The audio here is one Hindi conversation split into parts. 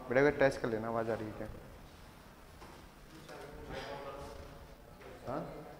बेटा अगर टेस्ट कर लेना, आवाज़ आ रही है क्या? हाँ,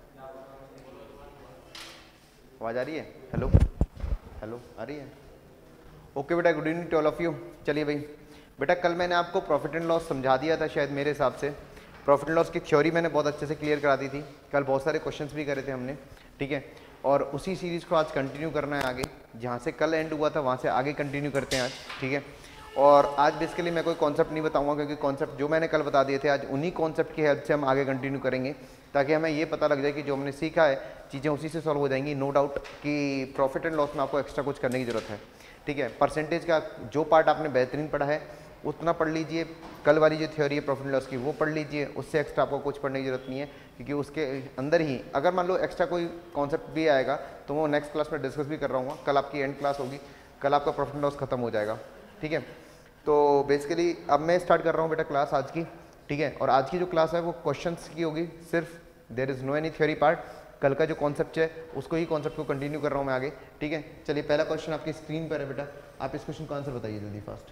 आवाज़ आ रही है? हेलो हेलो, आ रही है? ओके बेटा, good evening to all of you. चलिए भाई, बेटा कल मैंने आपको प्रॉफिट एंड लॉस समझा दिया था शायद, मेरे हिसाब से प्रॉफिट एंड लॉस की थ्योरी मैंने बहुत अच्छे से क्लियर करा दी थी। कल बहुत सारे क्वेश्चंस भी करे थे हमने, ठीक है। और उसी सीरीज़ को आज कंटिन्यू करना है आगे, जहाँ से कल एंड हुआ था वहाँ से आगे कंटिन्यू करते हैं आज, ठीक है। और आज बेसिकली मैं कोई कॉन्सेप्ट नहीं बताऊंगा, क्योंकि कॉन्सेप्ट जो मैंने कल बता दिए थे आज उन्हीं कॉन्सेप्ट की हेल्प से हम आगे कंटिन्यू करेंगे, ताकि हमें ये पता लग जाए कि जो हमने सीखा है चीज़ें उसी से सॉल्व हो जाएंगी। नो डाउट कि प्रॉफिट एंड लॉस में आपको एक्स्ट्रा कुछ करने की ज़रूरत है, ठीक है। परसेंटेज का जो पार्ट आपने बेहतरीन पढ़ा है उतना पढ़ लीजिए, कल वाली जो थ्योरी है प्रॉफिट एंड लॉस की वो पढ़ लीजिए, उससे एक्स्ट्रा आपको कुछ पढ़ने की जरूरत नहीं है, क्योंकि उसके अंदर ही अगर मान लो एक्स्ट्रा कोई कॉन्सेप्ट भी आएगा तो वो नेक्स्ट क्लास में डिस्कस भी कर रहा हूँ। कल आपकी एंड क्लास होगी, कल आपका प्रॉफिट एंड लॉस खत्म हो जाएगा, ठीक है। तो बेसिकली अब मैं स्टार्ट कर रहा हूँ बेटा क्लास आज की, ठीक है। और आज की जो क्लास है वो क्वेश्चंस की होगी सिर्फ, there is no any theory part. कल का जो कॉन्सेप्ट है उसको ही कॉन्सेप्ट को कंटिन्यू कर रहा हूँ मैं आगे, ठीक है। चलिए पहला क्वेश्चन आपकी स्क्रीन पर है बेटा, आप इस क्वेश्चन का आंसर बताइए जल्दी फास्ट।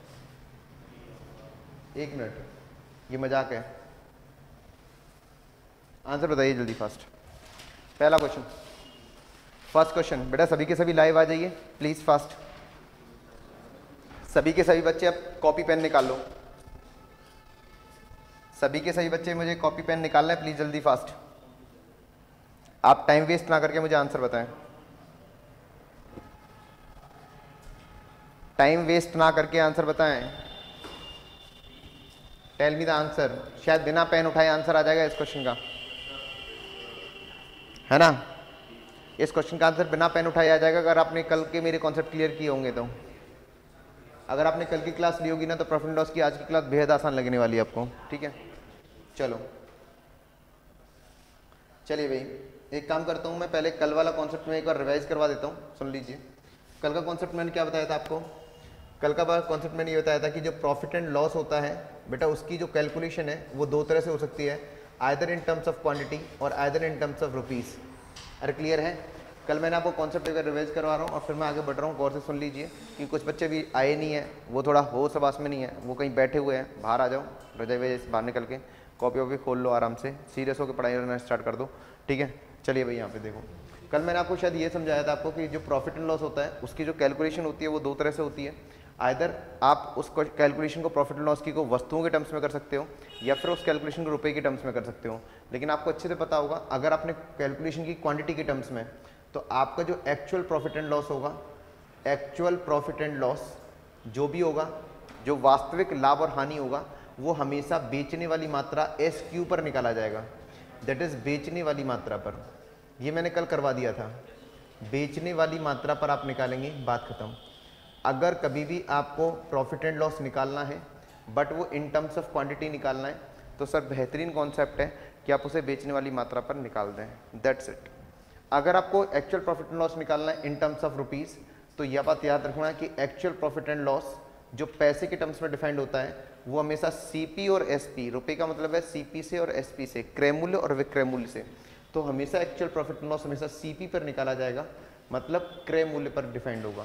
1 मिनट, ये मजाक है, आंसर बताइए जल्दी फास्ट। पहला क्वेश्चन, फर्स्ट क्वेश्चन बेटा, सभी के सभी लाइव आ जाइए प्लीज फास्ट। सभी के सभी बच्चे अब कॉपी पेन निकाल लो, सभी के सभी बच्चे मुझे कॉपी पेन निकालना है प्लीज जल्दी फास्ट। आप टाइम वेस्ट ना करके मुझे आंसर बताएं, टाइम वेस्ट ना करके आंसर बताएं। Tell me the answer. शायद बिना पेन उठाए आंसर आ जाएगा इस क्वेश्चन का, है ना। इस क्वेश्चन का आंसर बिना पेन उठाए आ जाएगा अगर आपने कल के मेरे कॉन्सेप्ट क्लियर किए होंगे तो। अगर आपने कल की क्लास ली होगी ना तो प्रॉफिट एंड लॉस की आज की क्लास बेहद आसान लगने वाली है आपको, ठीक है। चलो चलिए भाई, एक काम करता हूँ मैं, पहले कल वाला कॉन्सेप्ट में एक बार रिवाइज करवा देता हूँ, सुन लीजिए। कल का कॉन्सेप्ट मैंने क्या बताया था आपको? कल का कॉन्सेप्ट मैंने ये बताया था कि जो प्रॉफिट एंड लॉस होता है बेटा, उसकी जो कैलकुलेशन है वो दो तरह से हो सकती है, either in terms of quantity और either in terms of rupees. अरे क्लियर है? कल मैंने आपको कॉन्सेप्ट एक रिवाइज करवा रहा हूँ और फिर मैं आगे बढ़ रहा हूँ, गौर से सुन लीजिए कि कुछ बच्चे भी आए नहीं है, वो थोड़ा होश हवास में नहीं है, वो कहीं बैठे हुए हैं, बाहर आ जाओ, रजाई वजह से बाहर निकल के कॉपी वॉपी खोल लो, आराम से सीरियस होकर पढ़ाई करना स्टार्ट कर दो, ठीक है। चलिए भाई यहाँ पे देखो, कल मैंने आपको शायद ये समझाया था आपको कि जो प्रॉफिट एंड लॉस होता है उसकी जो कैलकुलेशन होती है वो दो तरह से होती है। आइदर आप उस कैलकुलेशन को प्रॉफिट एंड लॉस की को वस्तुओं के टर्म्स में कर सकते हो, या फिर उस कैलकुलेशन को रुपए के टर्म्स में कर सकते हो। लेकिन आपको अच्छे से पता होगा, अगर आपने कैलकुलेशन की क्वांटिटी के टर्म्स में, तो आपका जो एक्चुअल प्रॉफिट एंड लॉस होगा, एक्चुअल प्रॉफिट एंड लॉस जो भी होगा, जो वास्तविक लाभ और हानि होगा, वो हमेशा बेचने वाली मात्रा एस क्यू पर निकाला जाएगा। दैट इज बेचने वाली मात्रा पर, ये मैंने कल करवा दिया था, बेचने वाली मात्रा पर आप निकालेंगे, बात खत्म। अगर कभी भी आपको प्रॉफिट एंड लॉस निकालना है बट वो इन टर्म्स ऑफ क्वांटिटी निकालना है, तो सर बेहतरीन कॉन्सेप्ट है कि आप उसे बेचने वाली मात्रा पर निकाल दें, दैट्स इट। अगर आपको एक्चुअल प्रॉफिट एंड लॉस निकालना है इन टर्म्स ऑफ रुपीज़, तो यह बात याद रखना कि एक्चुअल प्रॉफिट एंड लॉस जो पैसे के टर्म्स में डिफाइंड होता है वो हमेशा सीपी और एसपी, रुपए का मतलब है सीपी से और एसपी से, क्रय मूल्य और विक्रय मूल्य से, तो हमेशा एक्चुअल प्रॉफिट एंड लॉस हमेशा सीपी पर निकाला जाएगा, मतलब क्रय मूल्य पर डिफाइंड होगा।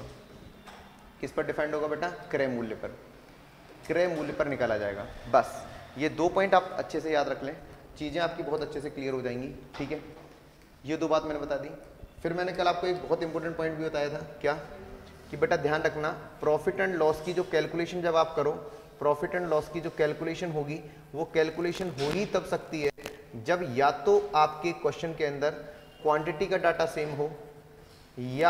किस पर डिफाइंड होगा बेटा? क्रय मूल्य पर, क्रय मूल्य पर निकाला जाएगा। बस ये दो पॉइंट आप अच्छे से याद रख लें, चीज़ें आपकी बहुत अच्छे से क्लियर हो जाएंगी, ठीक है। ये दो बात मैंने बता दी। फिर मैंने कल आपको एक बहुत इंपॉर्टेंट पॉइंट भी बताया था, क्या कि बेटा ध्यान रखना, प्रॉफिट एंड लॉस की जो कैलकुलेशन जब आप करो, प्रॉफिट एंड लॉस की जो कैलकुलेशन होगी वो कैलकुलेशन हो ही तब सकती है जब या तो आपके क्वेश्चन के अंदर क्वांटिटी का डाटा सेम हो, या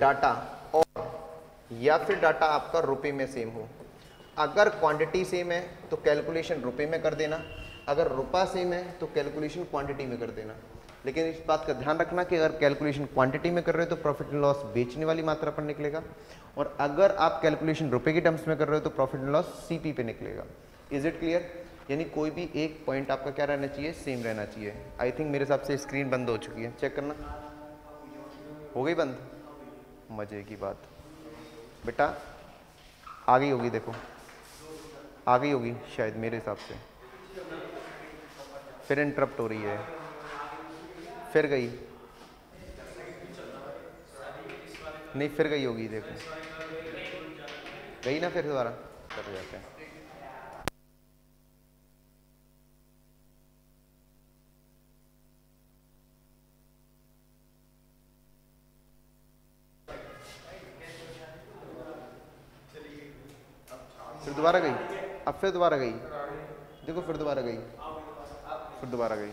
फिर डाटा आपका रुपए में सेम हो। अगर क्वांटिटी सेम है तो कैलकुलेशन रुपए में कर देना, अगर रुपया सेम है तो कैलकुलेशन क्वांटिटी में कर देना। लेकिन इस बात का ध्यान रखना कि अगर कैलकुलेशन क्वांटिटी में कर रहे हो तो प्रॉफिट एंड लॉस बेचने वाली मात्रा पर निकलेगा, और अगर आप कैलकुलेशन रुपए के टर्म्स में कर रहे हो तो प्रॉफिट एंड लॉस सीपी पे निकलेगा। Is it clear? यानी कोई भी एक पॉइंट आपका क्या रहना चाहिए? सेम रहना चाहिए। आई थिंक मेरे हिसाब से स्क्रीन बंद हो चुकी है, चेक करना। हो गई बंद? मजे की बात बेटा, आ गई होगी, देखो आ गई होगी शायद मेरे हिसाब से, फिर इंटरप्ट हो रही है, फिर गई नहीं, फिर गई होगी, देखो गई ना, फिर दोबारा कर जाते हैं। फिर दोबारा गई, अब फिर दोबारा गई, देखो फिर दोबारा गई, फिर दोबारा गई।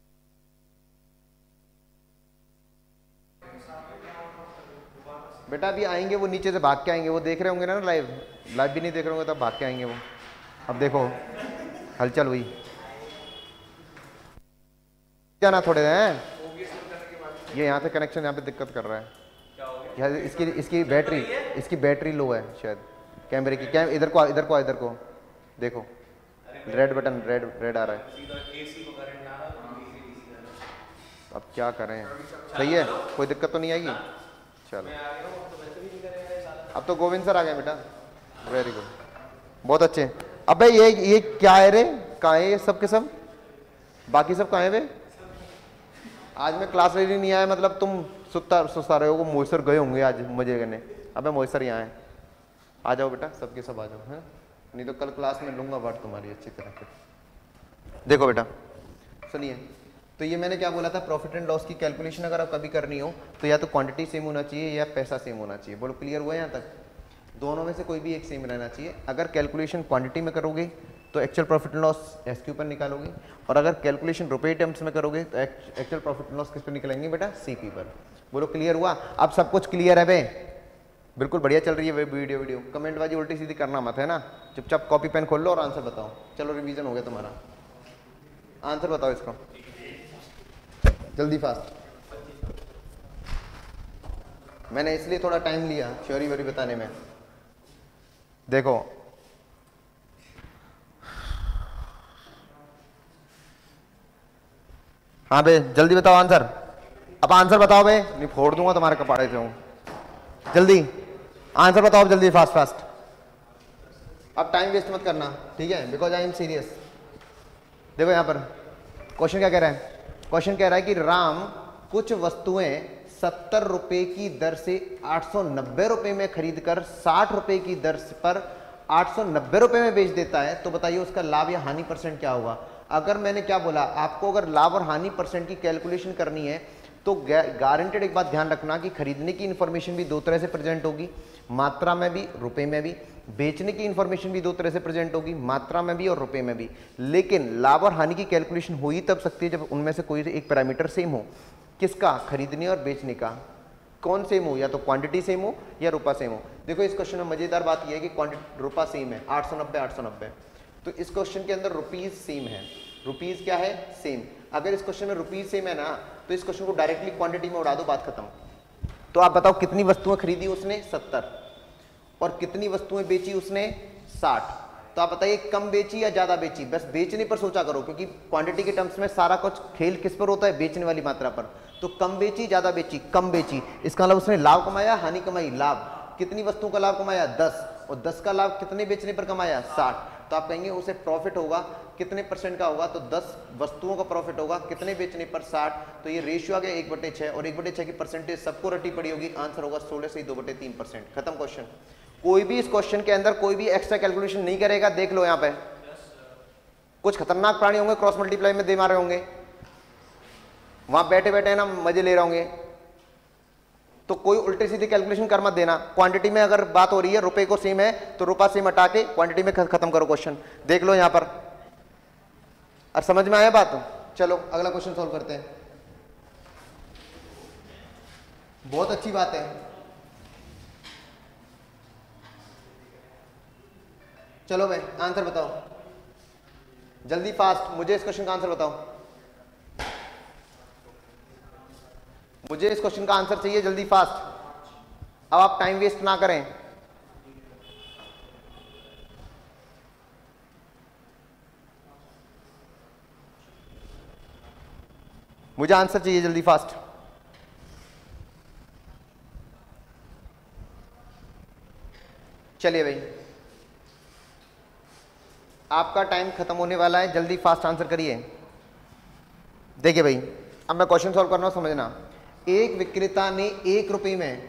बेटा अभी आएंगे वो, नीचे से भाग के आएंगे वो, देख रहे होंगे ना लाइव, लाइव भी नहीं देख रहे होंगे तब भाग के आएंगे वो। अब देखो हलचल हुई, जाना थोड़े हैं, ये यहाँ से कनेक्शन यहाँ पे दिक्कत कर रहा है, यहाँ इसकी बैटरी लो है शायद कैमरे की। इधर को इधर को देखो, रेड बटन रेड आ रहा है। अब क्या करें, सही है, कोई दिक्कत तो नहीं आएगी। चलो अब तो गोविंद सर आ गए बेटा, वेरी गुड, बहुत अच्छे। अबे ये क्या है रे, कहाँ है ये सब के सब, बाकी सब कहाँ है वे? आज मैं क्लास लेने नहीं आया, मतलब तुम सुस्ता रहे हो, मोइसर गए होंगे आज मजे करने। अबे मोइसर यहाँ है, आ जाओ बेटा, सबके सब आ जाओ, है नहीं तो कल क्लास में लूंगा बात तुम्हारी अच्छी तरह से। देखो बेटा सुनिए, तो ये मैंने क्या बोला था, प्रॉफिट एंड लॉस की कैलकुलेशन अगर आप कभी करनी हो तो या तो क्वांटिटी सेम होना चाहिए या पैसा सेम होना चाहिए। बोलो क्लियर हुआ यहाँ तक? दोनों में से कोई भी एक सेम रहना चाहिए। अगर कैलकुलेशन क्वांटिटी में करोगे तो actual profit and loss SQ पर निकालोगे, और अगर कैलकुलेशन रुपए टर्म्स में करोगे तो एक्चुअल प्रॉफिट एंड लॉस किस पर निकलेंगे बेटा? सीपी पर। बोलो क्लियर हुआ? अब सब कुछ क्लियर है बे? बिल्कुल बढ़िया चल रही है वीडियो। कमेंट बाजी उल्टी सीधी करना मत, है ना? चुपचाप कॉपी पेन खोल लो और आंसर बताओ। चलो रिवीजन हो गया तुम्हारा, आंसर बताओ इसको जल्दी फास्ट। मैंने इसलिए थोड़ा टाइम लिया थ्योरी व्योरी बताने में। देखो हाँ बे जल्दी बताओ आंसर। अब आंसर बताओ बे, नहीं फोड़ दूंगा तुम्हारे कपाड़े से हूं। जल्दी आंसर बताओ, जल्दी फास्ट। अब टाइम वेस्ट मत करना, ठीक है? Because I am serious. देखो यहां पर क्वेश्चन क्या कह रहा है? क्वेश्चन कह रहा है कि राम कुछ वस्तुएं 70 रुपए की दर से 890 रुपए में खरीदकर 60 रुपए की दर पर 890 रुपए में बेच देता है, तो बताइए उसका लाभ या हानि परसेंट क्या होगा? अगर मैंने क्या बोला आपको, अगर लाभ और हानि परसेंट की कैलकुलेशन करनी है तो गारंटेड एक बात ध्यान रखना कि खरीदने की इंफॉर्मेशन भी दो तरह से प्रेजेंट होगी, मात्रा में भी रुपए में भी। बेचने की इंफॉर्मेशन भी दो तरह से प्रेजेंट होगी, मात्रा में भी और रुपए में भी। लेकिन लाभ और हानि की कैलकुलेशन हो ही तब सकती है जब उनमें से कोई एक पैरामीटर सेम हो। किसका? खरीदने और बेचने का। कौन सेम हो? या तो क्वांटिटी सेम हो या रुपया सेम हो। देखो इस क्वेश्चन में मजेदार बात यह है कि रुपया सेम है 890। तो इस क्वेश्चन के अंदर रुपीज सेम है। रुपीज क्या है? सेम। अगर इस क्वेश्चन में रुपीज सेम है ना, तो इस क्वेश्चन को डायरेक्टली क्वांटिटी में उड़ा दो, बात खत्म। तो आप बताओ कितनी वस्तुएं खरीदी उसने? 70। और कितनी वस्तुएं बेची उसने? 60। तो आप बताइए कम बेची या ज्यादा बेची? बस बेचने पर सोचा करो, क्योंकि क्वांटिटी के टर्म्स में सारा कुछ खेल किस पर होता है? बेचने वाली मात्रा पर। तो कम बेची ज्यादा बेची? कम बेची। इसका मतलब उसने लाभ कमाया, हानि कमाई? लाभ। कितनी वस्तुओं का लाभ कमाया? 10। और 10 का लाभ कितने बेचने पर कमाया? 60। तो आप कहेंगे उसे प्रॉफिट होगा कितने परसेंट का होगा? तो 10 वस्तुओं का प्रॉफिट होगा कितने बेचने पर? 60। तो ये रेशियो आ गया 1/6, और 1/6 की परसेंटेज सबको रटी पड़ी होगी। आंसर होगा 16 से 2/3%। खत्म क्वेश्चन। कोई भी इस क्वेश्चन के अंदर कोई भी एक्स्ट्रा कैलकुलेशन नहीं करेगा। देख लो यहाँ पे कुछ खतरनाक प्राणी होंगे, क्रॉस मल्टीप्लाई में दे मारे होंगे, वहां बैठे बैठे ना मजे ले रहे होंगे। तो कोई उल्टी सीधी कैलकुलेशन कर मत देना। क्वांटिटी में अगर बात हो रही है, रुपए को सेम है, तो रुपया सेम हटा के क्वांटिटी में खत्म करो क्वेश्चन। देख लो यहां पर, और समझ में आया बात? चलो अगला क्वेश्चन सॉल्व करते हैं। बहुत अच्छी बात है। चलो भाई आंसर बताओ जल्दी फास्ट। मुझे इस क्वेश्चन का आंसर बताओ, मुझे इस क्वेश्चन का आंसर चाहिए जल्दी फास्ट। अब आप टाइम वेस्ट ना करें। मुझे आंसर चाहिए जल्दी फास्ट। चलिए भाई आपका टाइम खत्म होने वाला है, जल्दी फास्ट आंसर करिए। देखिए भाई अब मैं क्वेश्चन सॉल्व कर रहा हूं, समझना। एक विक्रेता ने 1 रुपए में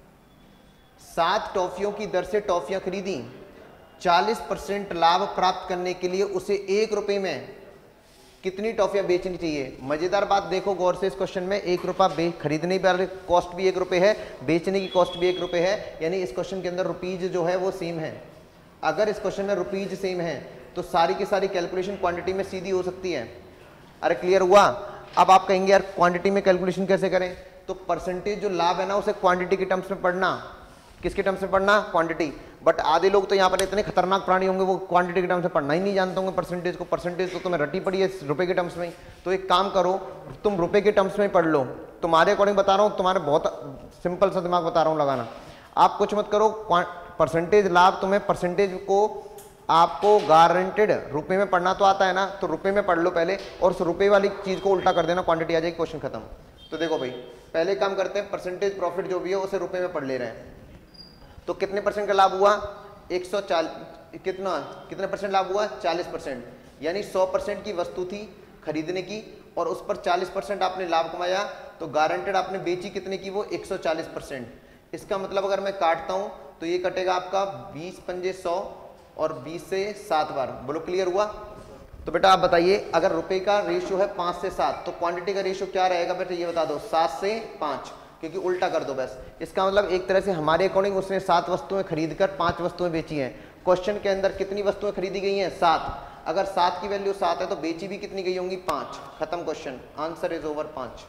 7 टॉफियों की दर से टॉफियां खरीदी। 40% लाभ प्राप्त करने के लिए उसे 1 रुपए में कितनी टॉफियां बेचनी चाहिए? मजेदार बात देखो गौर से, इस क्वेश्चन में 1 रुपया खरीदने की कॉस्ट भी 1 रुपए है, बेचने की कॉस्ट भी 1 रुपए है। यानी इस क्वेश्चन के अंदर रुपीज जो है वो सेम है। अगर इस क्वेश्चन में रुपीज सेम है तो सारी की सारी कैलकुलेशन क्वांटिटी में सीधी हो सकती है। अरे क्लियर हुआ? अब आप कहेंगे यार क्वांटिटी में कैलकुलेशन कैसे करें, तो परसेंटेज जो लाभ है ना उसे क्वांटिटी के टर्म्स में पढ़ना। किसके टर्म्स में पढ़ना? क्वांटिटी। बट आधे लोग तो यहाँ पर इतने खतरनाक प्राणी होंगे वो क्वांटिटी के टर्म्स में पढ़ना ही नहीं जानते होंगे परसेंटेज को। परसेंटेज तो तुम्हें रटी पड़ी है रुपए के टर्म्स में। तो एक काम करो, तुम रुपए के टर्म्स में पढ़ लो। तुम्हारे अकॉर्डिंग बता रहा हूँ, तुम्हारे बहुत सिंपल सा दिमाग बता रहा हूँ लगाना। आप कुछ मत करो, परसेंटेज लाभ तुम्हें परसेंटेज को आपको गारंटेड रुपए में पढ़ना तो आता है ना, तो रुपए में पढ़ लो पहले और उस रुपए वाली चीज को उल्टा कर देना, क्वांटिटी आ जाएगी, क्वेश्चन खत्म। तो देखो भाई पहले काम करते हैं, परसेंटेज प्रॉफिट जो भी है उसे रुपए में पढ़ ले रहे हैं। तो कितने परसेंट का लाभ हुआ? 140 कितने परसेंट लाभ हुआ? 40%। यानी 100% की वस्तु थी खरीदने की और उस पर 40% आपने लाभ कमाया, तो गारंटेड आपने बेची कितने की? वो 140%। इसका मतलब अगर मैं काटता हूं तो ये कटेगा आपका 20 पंजे 100 और 20 से 7 बार। बोलो क्लियर हुआ? तो बेटा आप बताइए, अगर रुपए का रेशियो है 5 से 7 तो क्वांटिटी का रेशियो क्या रहेगा बेटा? ये बता दो। 7 से 5, क्योंकि उल्टा कर दो बस। इसका मतलब एक तरह से हमारे अकॉर्डिंग उसने 7 वस्तुएं खरीद कर 5 वस्तुएं बेची हैं। क्वेश्चन के अंदर कितनी वस्तुएं खरीदी गई हैं? 7। अगर 7 की वैल्यू 7 है तो बेची भी कितनी गई होंगी? 5। खत्म क्वेश्चन, आंसर इज ओवर 5।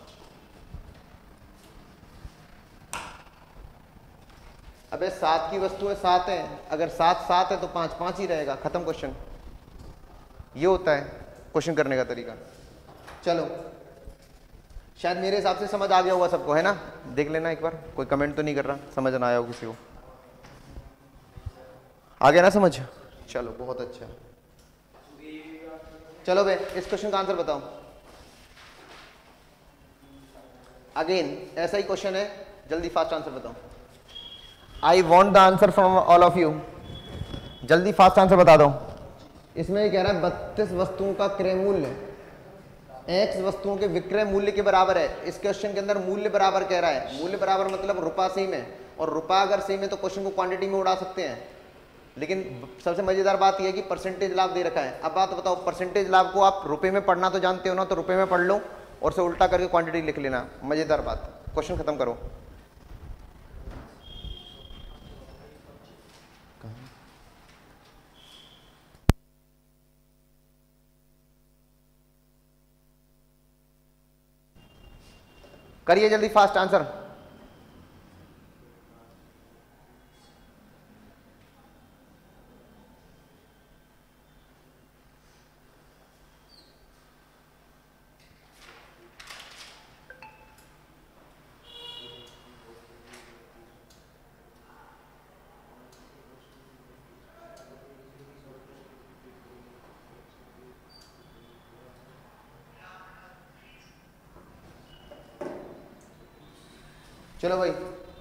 अबे 7 की वस्तुएं 7 हैं, अगर 7 7 है तो 5 5 ही रहेगा। खत्म क्वेश्चन। ये होता है क्वेश्चन करने का तरीका। चलो शायद मेरे हिसाब से समझ आ गया होगा सबको, है ना? देख लेना एक बार, कोई कमेंट तो नहीं कर रहा, समझ ना आया हो किसी को। आ गया ना समझ? चलो बहुत अच्छा। चलो बे इस क्वेश्चन का आंसर बताओ। अगेन ऐसा ही क्वेश्चन है, जल्दी फास्ट आंसर बताओ। I want the answer from all of you. जल्दी फास्ट आंसर बता दो। इसमें ये कह रहा है 32 वस्तुओं का क्रय मूल्य x वस्तुओं के विक्रय मूल्य के बराबर है। इस क्वेश्चन के अंदर मूल्य बराबर कह रहा है। मूल्य बराबर मतलब रुपया सेम है, और रुपया अगर सेम है तो क्वेश्चन को क्वांटिटी में उड़ा सकते हैं। लेकिन सबसे मजेदार बात यह है कि परसेंटेज लाभ दे रखा है। अब बात बताओ, परसेंटेज लाभ को आप रुपए में पढ़ना तो जानते हो ना, तो रुपए में पढ़ लो और उसे उल्टा करके क्वांटिटी लिख लेना। मजेदार बात। क्वेश्चन खत्म करो। करिए जल्दी फास्ट आंसर। चलो भाई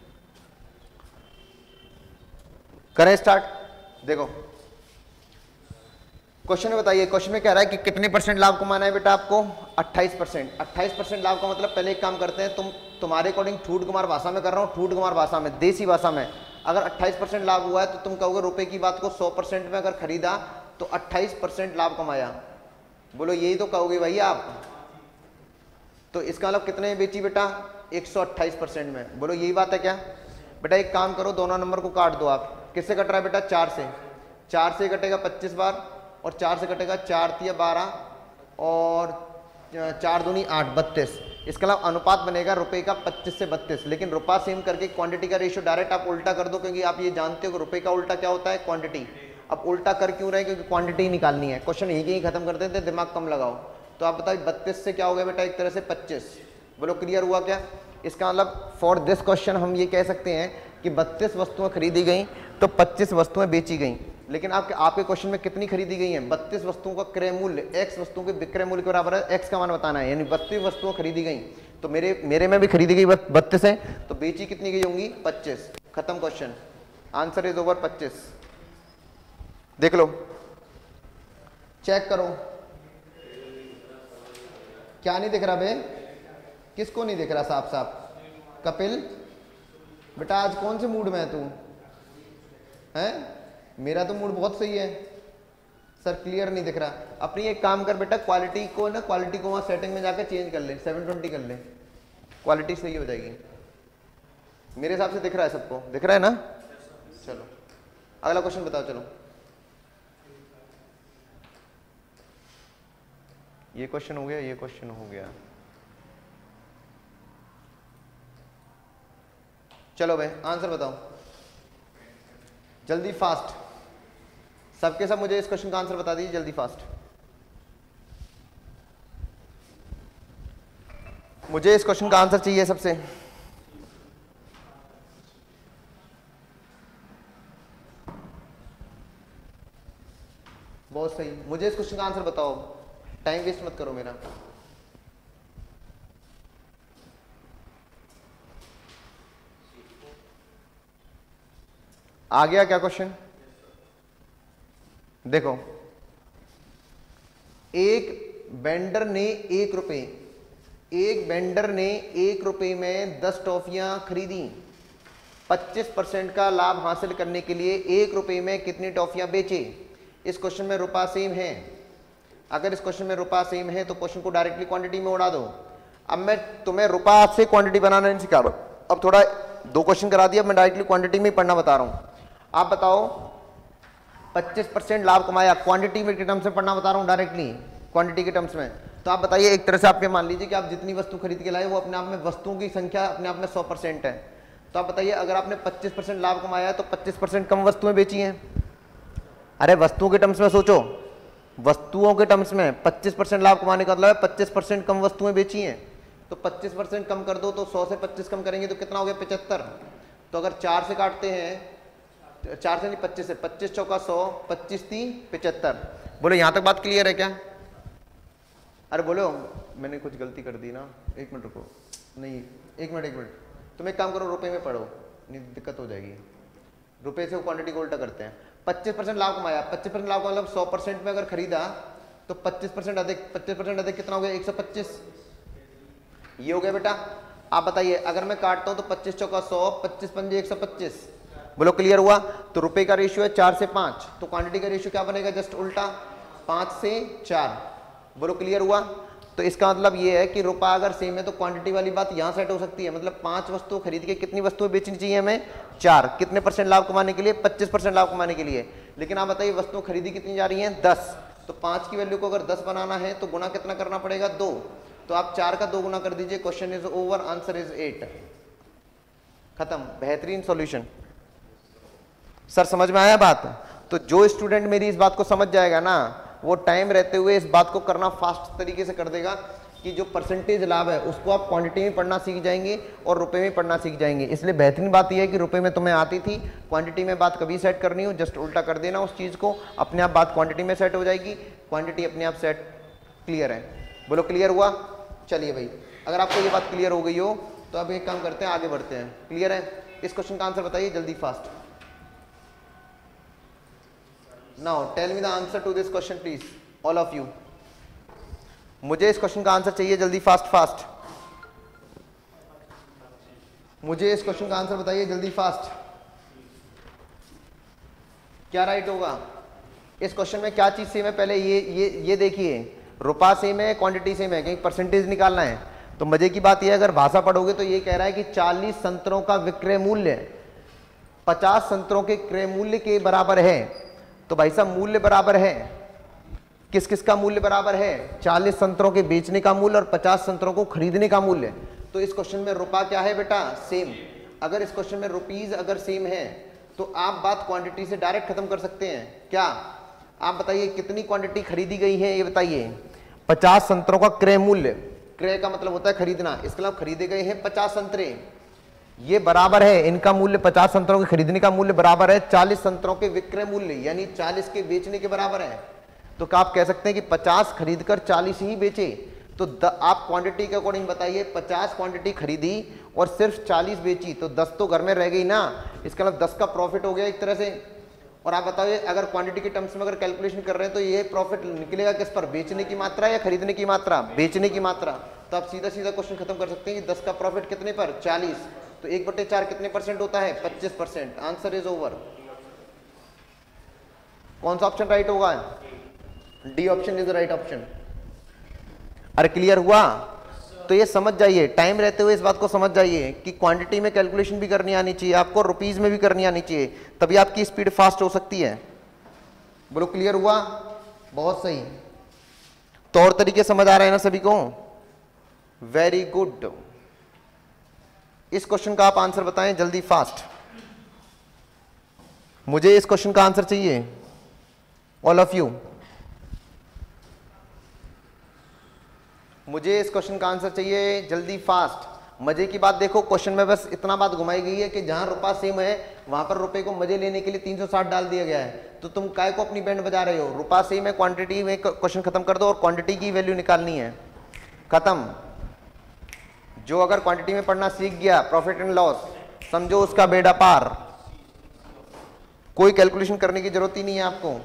करें स्टार्ट। देखो क्वेश्चन में बताइए, क्वेश्चन में कह रहा है कि कितने परसेंट लाभ कमाना है बेटा आपको? 28%। 28% लाभ का मतलब पहले एक काम करते हैं, तुम्हारे अकॉर्डिंग ठूठ कुमार भाषा में कर रहा हूँ, ठूठ कुमार भाषा में, देसी भाषा में। अगर 28% लाभ हुआ है तो तुम कहोगे रुपए की बात को 100% में अगर खरीदा तो 28% लाभ कमाया। बोलो यही तो कहोगे भाई आप। तो इसका मतलब कितने बेची बेटा? 128% में। बोलो यही बात है क्या? बेटा एक काम करो, दोनों नंबर को काट दो आप। किससे कट रहा है बेटा? 4 से। 4 से कटेगा 25 बार और 4 से कटेगा 4 तिया 12 और 4 दूनी 8, 32। इसके अलावा अनुपात बनेगा रुपए का 25 से 32। लेकिन रुपया सेम करके क्वांटिटी का रेशियो डायरेक्ट आप उल्टा कर दो, क्योंकि आप ये जानते हो कि रुपए का उल्टा क्या होता है? क्वांटिटी। अब उल्टा कर क्यों रहे? क्योंकि क्वांटिटी ही निकालनी है। क्वेश्चन यही खत्म कर देते, दिमाग कम लगाओ। तो आप बताओ 32 से क्या हो गया बेटा? एक तरह से 25। बोलो क्लियर हुआ क्या? इसका मतलब फॉर दिस क्वेश्चन हम ये कह सकते हैं कि 32 वस्तुएं खरीदी गई तो 25 वस्तुएं बेची गई। लेकिन आपके क्वेश्चन में कितनी खरीदी गई हैं? 32 वस्तुओं का क्रय मूल्य x वस्तुओं के विक्रय मूल्य के बराबर है। x का मान बताना है, यानी 32 वस्तुएं खरीदी गई तो मेरे में भी खरीदी गई 32 है, तो बेची कितनी गई होंगी? 25। खत्म क्वेश्चन, आंसर इज ओवर 25। देख लो, चेक करो। क्या नहीं दिख रहा बे? किसको नहीं दिख रहा? साफ साफ कपिल बेटा आज कौन से मूड में है तू? हैं? मेरा तो मूड बहुत सही है सर, क्लियर नहीं दिख रहा। अपनी एक काम कर बेटा, क्वालिटी को वहां सेटिंग में जाकर चेंज कर ले, 720 कर ले, क्वालिटी सही हो जाएगी। मेरे हिसाब से दिख रहा है सबको, दिख रहा है ना? चलो अगला क्वेश्चन बताओ। चलो ये क्वेश्चन हो गया, ये क्वेश्चन हो गया। चलो भाई आंसर बताओ जल्दी फास्ट, सबके सब मुझे इस क्वेश्चन का आंसर बता दीजिए जल्दी फास्ट। मुझे इस क्वेश्चन का आंसर चाहिए सबसे। बहुत सही, मुझे इस क्वेश्चन का आंसर बताओ, टाइम वेस्ट मत करो मेरा। आ गया क्या क्वेश्चन? देखो, एक वेंडर ने 1 रुपए, एक वेंडर ने 1 रुपए में 10 टॉफियां खरीदी। 25% का लाभ हासिल करने के लिए 1 रुपए में कितनी टॉफियां बेचे? इस क्वेश्चन में रुपया सेम है। अगर इस क्वेश्चन में रुपया सेम है तो क्वेश्चन को डायरेक्टली क्वांटिटी में उड़ा दो। अब मैं तुम्हें रुपया से क्वांटिटी बनाना नहीं सिखा रहा, अब थोड़ा 2 क्वेश्चन करा दिया, मैं डायरेक्टली क्वांटिटी में पढ़ना बता रहा हूं। आप बताओ 25% लाभ कमाया, क्वांटिटी में के टर्म्स में पढ़ना बता रहा हूं, डायरेक्टली क्वांटिटी के टर्म्स में। तो आप बताइए, एक तरह से आप ये मान लीजिए कि आप जितनी वस्तु खरीद के लाए वो अपने आप में वस्तुओं की संख्या अपने आप में 100% है। तो आप बताइए अगर आपने 25% लाभ कमाया तो 25% कम वस्तुएं बेची हैं। अरे वस्तुओं के टर्म्स में सोचो, वस्तुओं के टर्म्स में 25% लाभ कमाने का मतलब है 25% कम वस्तुएं बेची हैं। तो 25% कम कर दो तो 100 से 25 कम करेंगे तो कितना हो गया? 75। तो अगर 4 से काटते हैं, 4 से नहीं 25 से, 25 चौका 100, 25 3 75। बोलो यहां तक बात क्लियर है क्या? अरे बोलो, मैंने कुछ गलती कर दी ना, 1 मिनट रुको, नहीं 1 मिनट, तुम एक काम करो, रुपए में पढ़ो, नहीं दिक्कत हो जाएगी। रुपए से क्वांटिटी को उल्टा करते हैं। 25% लाभ कमाया, 25% लाभ का मतलब 100% में अगर खरीदा तो 25% अधिक कितना हो गया? 125। ये हो गया बेटा। आप बताइए अगर मैं काटता हूं तो 25 चौका 100, 25 पंजे 125। बोलो क्लियर हुआ? तो रुपए का रेशियो है 4 से 5, तो क्वांटिटी का रेशियो क्या बनेगा? जस्ट उल्टा, 5 से 4। बोलो क्लियर हुआ? तो इसका मतलब ये है कि रुपया अगर सेम है तो क्वांटिटी वाली बात यहां सेट हो सकती है। मतलब 5 वस्तु खरीद के कितनी वस्तुएं बेचनी चाहिए हमें? 4। कितने % लाभ कमाने के लिए? 25% लाभ कमाने के लिए। लेकिन आप बताइए वस्तुएं खरीदी कितनी जा रही हैं? 10। तो 5 की वैल्यू को अगर 10 बनाना है तो गुना कितना करना पड़ेगा? 2। तो आप 4 का 2 गुना कर दीजिए। Question is over, answer is 8। खत्म, बेहतरीन सॉल्यूशन। सर समझ में आया बात? तो जो स्टूडेंट मेरी इस बात को समझ जाएगा ना, वो टाइम रहते हुए इस बात को करना फास्ट तरीके से कर देगा कि जो परसेंटेज लाभ है उसको आप क्वांटिटी में पढ़ना सीख जाएंगे और रुपए में पढ़ना सीख जाएंगे। इसलिए बेहतरीन बात यह है कि रुपए में तुम्हें आती थी, क्वांटिटी में बात कभी सेट करनी हो जस्ट उल्टा कर देना उस चीज़ को, अपने आप बात क्वांटिटी में सेट हो जाएगी, क्वांटिटी अपने आप सेट। क्लियर है? बोलो क्लियर हुआ? चलिए भाई, अगर आपको ये बात क्लियर हो गई हो तो अब एक काम करते हैं, आगे बढ़ते हैं। क्लियर है? इस क्वेश्चन का आंसर बताइए जल्दी fast. Now tell me the answer to this question please, all of you. मुझे इस क्वेश्चन का आंसर चाहिए जल्दी फास्ट। मुझे इस क्वेश्चन का आंसर बताइए जल्दी फास्ट। क्या राइट होगा? इस क्वेश्चन में क्या चीज सेम है? पहले ये देखिए, रुपया सेम है, क्वांटिटी सेम है, कहीं परसेंटेज निकालना है। तो मजे की बात यह है, अगर भाषा पढ़ोगे तो ये कह रहा है कि 40 संतरों का विक्रय मूल्य 50 संतरों के क्रय मूल्य के बराबर है। तो भाई साहब मूल्य बराबर है, किस किस का मूल्य बराबर है? 40 संतरों के बेचने का मूल्य और 50 संतरों को खरीदने का मूल्य। तो इस क्वेश्चन में रुपया क्या है बेटा? सेम। अगर इस क्वेश्चन में रुपीज अगर सेम है तो आप बात क्वांटिटी से डायरेक्ट खत्म कर सकते हैं। क्या? आप बताइए कितनी क्वांटिटी खरीदी गई है, ये बताइए। 50 संतरों का क्रय मूल्य, क्रय का मतलब होता है खरीदना, इसके अलावा खरीदे गए हैं 50 संतरे, ये बराबर है, इनका मूल्य 50 संतरों के खरीदने का मूल्य बराबर है 40 संतरों के विक्रय मूल्य, यानी 40 के बेचने के बराबर है। तो क्या आप कह सकते हैं कि 50 खरीदकर 40 ही बेचे? तो आप क्वांटिटी के अकॉर्डिंग बताइए, 50 क्वांटिटी खरीदी और सिर्फ 40 बेची, तो 10 तो घर में रह गई ना, इसका मतलब 10 का प्रॉफिट हो गया एक तरह से। और आप बताइए अगर क्वांटिटी के टर्म्स में अगर कैलकुलेशन कर रहे हैं तो ये प्रॉफिट निकलेगा किस पर? बेचने की मात्रा या खरीदने की मात्रा? बेचने की मात्रा। तो आप सीधा सीधा क्वेश्चन खत्म कर सकते हैं कि 10 का प्रॉफिट कितने पर? 40। तो 1/4 कितने % होता है? 25%। Answer is over. कौन सा ऑप्शन राइट होगा? D option is right option. अरे क्लियर हुआ? तो ये समझ जाइए, टाइम रहते हुए इस बात को समझ जाइए कि क्वांटिटी में कैलकुलेशन भी करनी आनी चाहिए आपको, रुपीज में भी करनी आनी चाहिए, तभी आपकी स्पीड फास्ट हो सकती है। बोलो क्लियर हुआ? बहुत सही। तौर तरीके समझ आ रहे हैं ना सभी को? Very good. इस क्वेश्चन का आप आंसर बताएं जल्दी, फास्ट। मुझे इस क्वेश्चन का आंसर चाहिए, ऑल ऑफ यू। मुझे इस क्वेश्चन का आंसर चाहिए जल्दी, फास्ट। मजे की बात देखो, क्वेश्चन में बस इतना बात घुमाई गई है कि जहां रुपया सेम है वहां पर रुपए को मजे लेने के लिए 360 डाल दिया गया है। तो तुम काय को अपनी बैंड बजा रहे हो? रुपया सेम है, क्वांटिटी में क्वेश्चन खत्म कर दो और क्वांटिटी की वैल्यू निकालनी है, खत्म। जो अगर क्वांटिटी में पढ़ना सीख गया, प्रॉफिट एंड लॉस, समझो उसका बेड़ा पार। कोई कैलकुलेशन करने की जरूरत ही नहीं है आपको।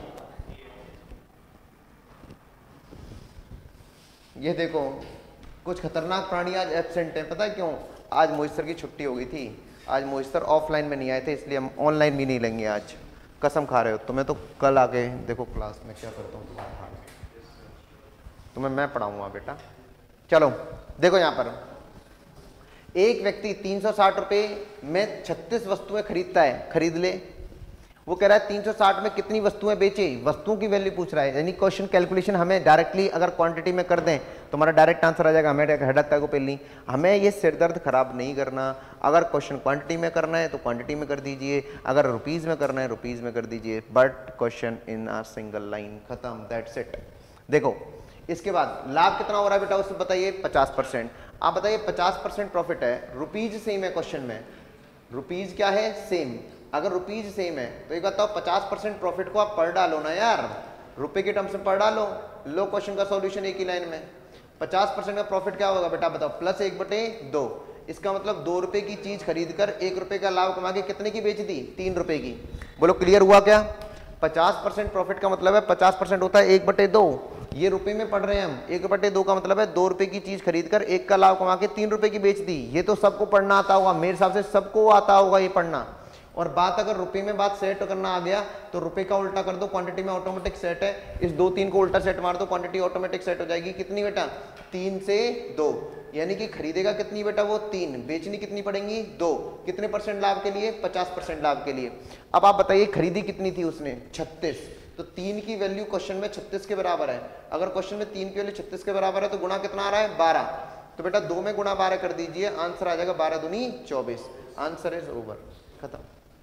ये देखो, कुछ खतरनाक प्राणी आज एब्सेंट हैं, पता है क्यों? आज मोहित सर की छुट्टी हो गई थी। आज मोहित सर ऑफलाइन में नहीं आए थे, इसलिए हम ऑनलाइन भी नहीं लेंगे आज। कसम खा रहे हो? तुम्हें तो कल आके देखो क्लास में क्या करता हूँ तुम्हें मैं पढ़ाऊंगा बेटा। चलो देखो, यहाँ पर एक व्यक्ति 360 रुपए में 36 वस्तुएं खरीदता है, खरीद ले। वो कह रहा है 360 में कितनी वस्तुएं बेचे, वस्तुओं की वैल्यू पूछ रहा है। यानी क्वेश्चन कैलकुलेशन हमें डायरेक्टली अगर क्वांटिटी में कर दें तो हमारा डायरेक्ट आंसर आ जाएगा, हमें हेडक का को पेलनी। हमें ये सिर दर्द खराब नहीं करना। अगर क्वेश्चन क्वांटिटी में करना है तो क्वांटिटी में कर दीजिए, अगर रुपीज में करना है रुपीज में कर दीजिए, but question in a single line, खत्म, दैट्स इट। देखो इसके बाद लाभ कितना हो रहा है बेटा, उससे बताइए 50%। आप बताइए 50% प्रॉफिट है, रुपीज सेम है क्वेश्चन में, रुपीज क्या है, सेम। अगर रुपीज सेम है तो एक बताओ 50% प्रॉफिट को आप पढ़ डालो ना यार, रुपए के टर्म्स में पढ़ डालो। लो क्वेश्चन का सॉल्यूशन एक ही लाइन में। 50% का प्रॉफिट क्या होगा बेटा बताओ, +1/2। इसका मतलब 2 रुपए की चीज खरीद कर 1 रुपए का लाभ कमा के कितने की बेच दी, 3 रुपए की। बोलो क्लियर हुआ क्या? 50% प्रॉफिट का मतलब है 50% होता है 1/2। ये रुपए में पढ़ रहे हैं हम। 1/2 का मतलब है 2 रुपए की चीज खरीद कर 1 का लाभ कमा के 3 रुपए की बेच दी। ये तो सबको पढ़ना आता होगा, मेरे हिसाब से सबको आता होगा ये पढ़ना। और बात अगर रुपए में बात सेट करना आ गया तो रुपए का उल्टा कर दो, क्वांटिटी में ऑटोमेटिक सेट है। इस 2-3 को उल्टा सेट मार दो, क्वांटिटी ऑटोमेटिक सेट हो जाएगी। कितनी बेटा, 3 से 2, यानी कि खरीदेगा कितनी बेटा वो 3, बेचनी कितनी पड़ेंगी 2। कितने परसेंट लाभ के लिए, 50% लाभ के लिए। अब आप बताइए खरीदी कितनी थी उसने, 36। तो 3 की वैल्यू क्वेश्चन में 36 के बराबर है। अगर क्वेश्चन में 3 की वैल्यू 36 के बराबर है तो गुणा कितना आ रहा है, 12। तो बेटा 2 में गुणा 12 कर दीजिए, आंसर आ जाएगा 12 दूनी 24। आंसर इज ओवर, खत्म।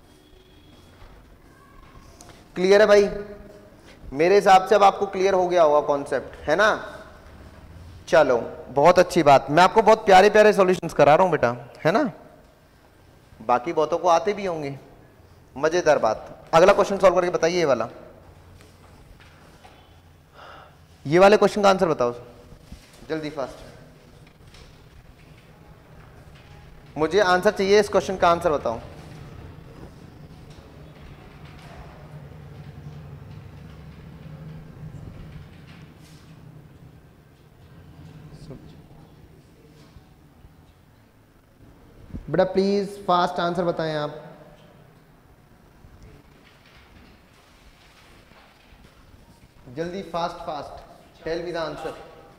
क्लियर है भाई? मेरे हिसाब से अब आपको क्लियर हो गया होगा कॉन्सेप्ट, है ना? चलो बहुत अच्छी बात, मैं आपको बहुत प्यारे प्यारे सॉल्यूशंस करा रहा हूं बेटा, है ना? बाकी बहुतों को आते भी होंगे, मजेदार बात। अगला क्वेश्चन सॉल्व करके बताइए, ये वाला, ये वाले क्वेश्चन का आंसर बताओ जल्दी, फास्ट। मुझे आंसर चाहिए, इस क्वेश्चन का आंसर बताओ। बेटा प्लीज फास्ट आंसर बताएं आप। जल्दी, fast fast, tell me the answer.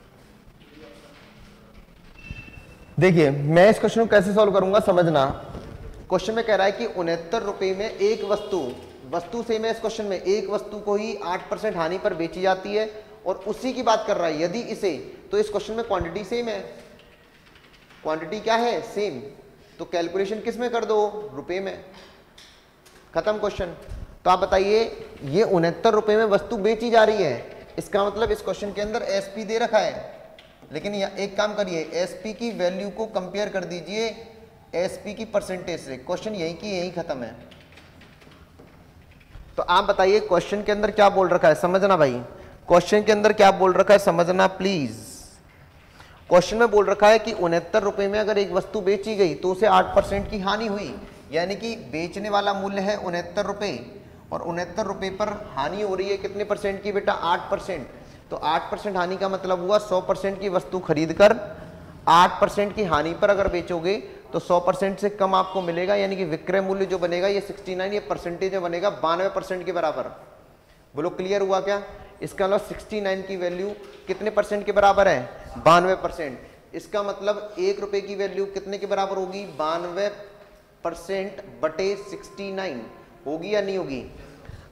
देखिए मैं इस क्वेश्चन को कैसे सॉल्व करूंगा, समझना। क्वेश्चन में कह रहा है कि 69 रुपए में एक वस्तु सेम है। इस क्वेश्चन में एक वस्तु को ही 8% हानि पर बेची जाती है और उसी की बात कर रहा है। यदि इसे, तो इस क्वेश्चन में क्वांटिटी सेम है, क्वांटिटी क्या है, सेम। तो कैलकुलेशन किस में कर दो, रुपए में, खत्म क्वेश्चन। तो आप बताइए ये 69 रुपए में वस्तु बेची जा रही है, इसका मतलब इस क्वेश्चन के अंदर एसपी दे रखा है। लेकिन एक काम करिए, एसपी की वैल्यू को कंपेयर कर दीजिए एसपी की परसेंटेज से। क्वेश्चन यही की यही खत्म है। तो आप बताइए क्वेश्चन के अंदर क्या बोल रखा है, समझना भाई। क्वेश्चन के अंदर क्या बोल रखा है समझना प्लीज। क्वेश्चन में बोल रखा है कि 69 रुपए में अगर एक वस्तु बेची गई तो उसे 8% की हानि हुई, यानी कि बेचने वाला मूल्य है 69 रुपए और 69 रुपए पर हानि हो रही है कितने परसेंट की बेटा, 8%। तो 8% हानि का मतलब हुआ 100% की वस्तु खरीद कर 8% की हानि पर अगर बेचोगे तो 100% से कम आपको मिलेगा, यानी कि विक्रय मूल्य जो बनेगा ये 69, ये परसेंटेज में बनेगा 92% के बराबर। बोलो क्लियर हुआ क्या? इसका मतलब 69 की वैल्यू कितने परसेंट के बराबर है, 92%। इसका मतलब 1 रुपए की वैल्यू कितने के बराबर होगी, 92% बटे 69 होगी या नहीं होगी?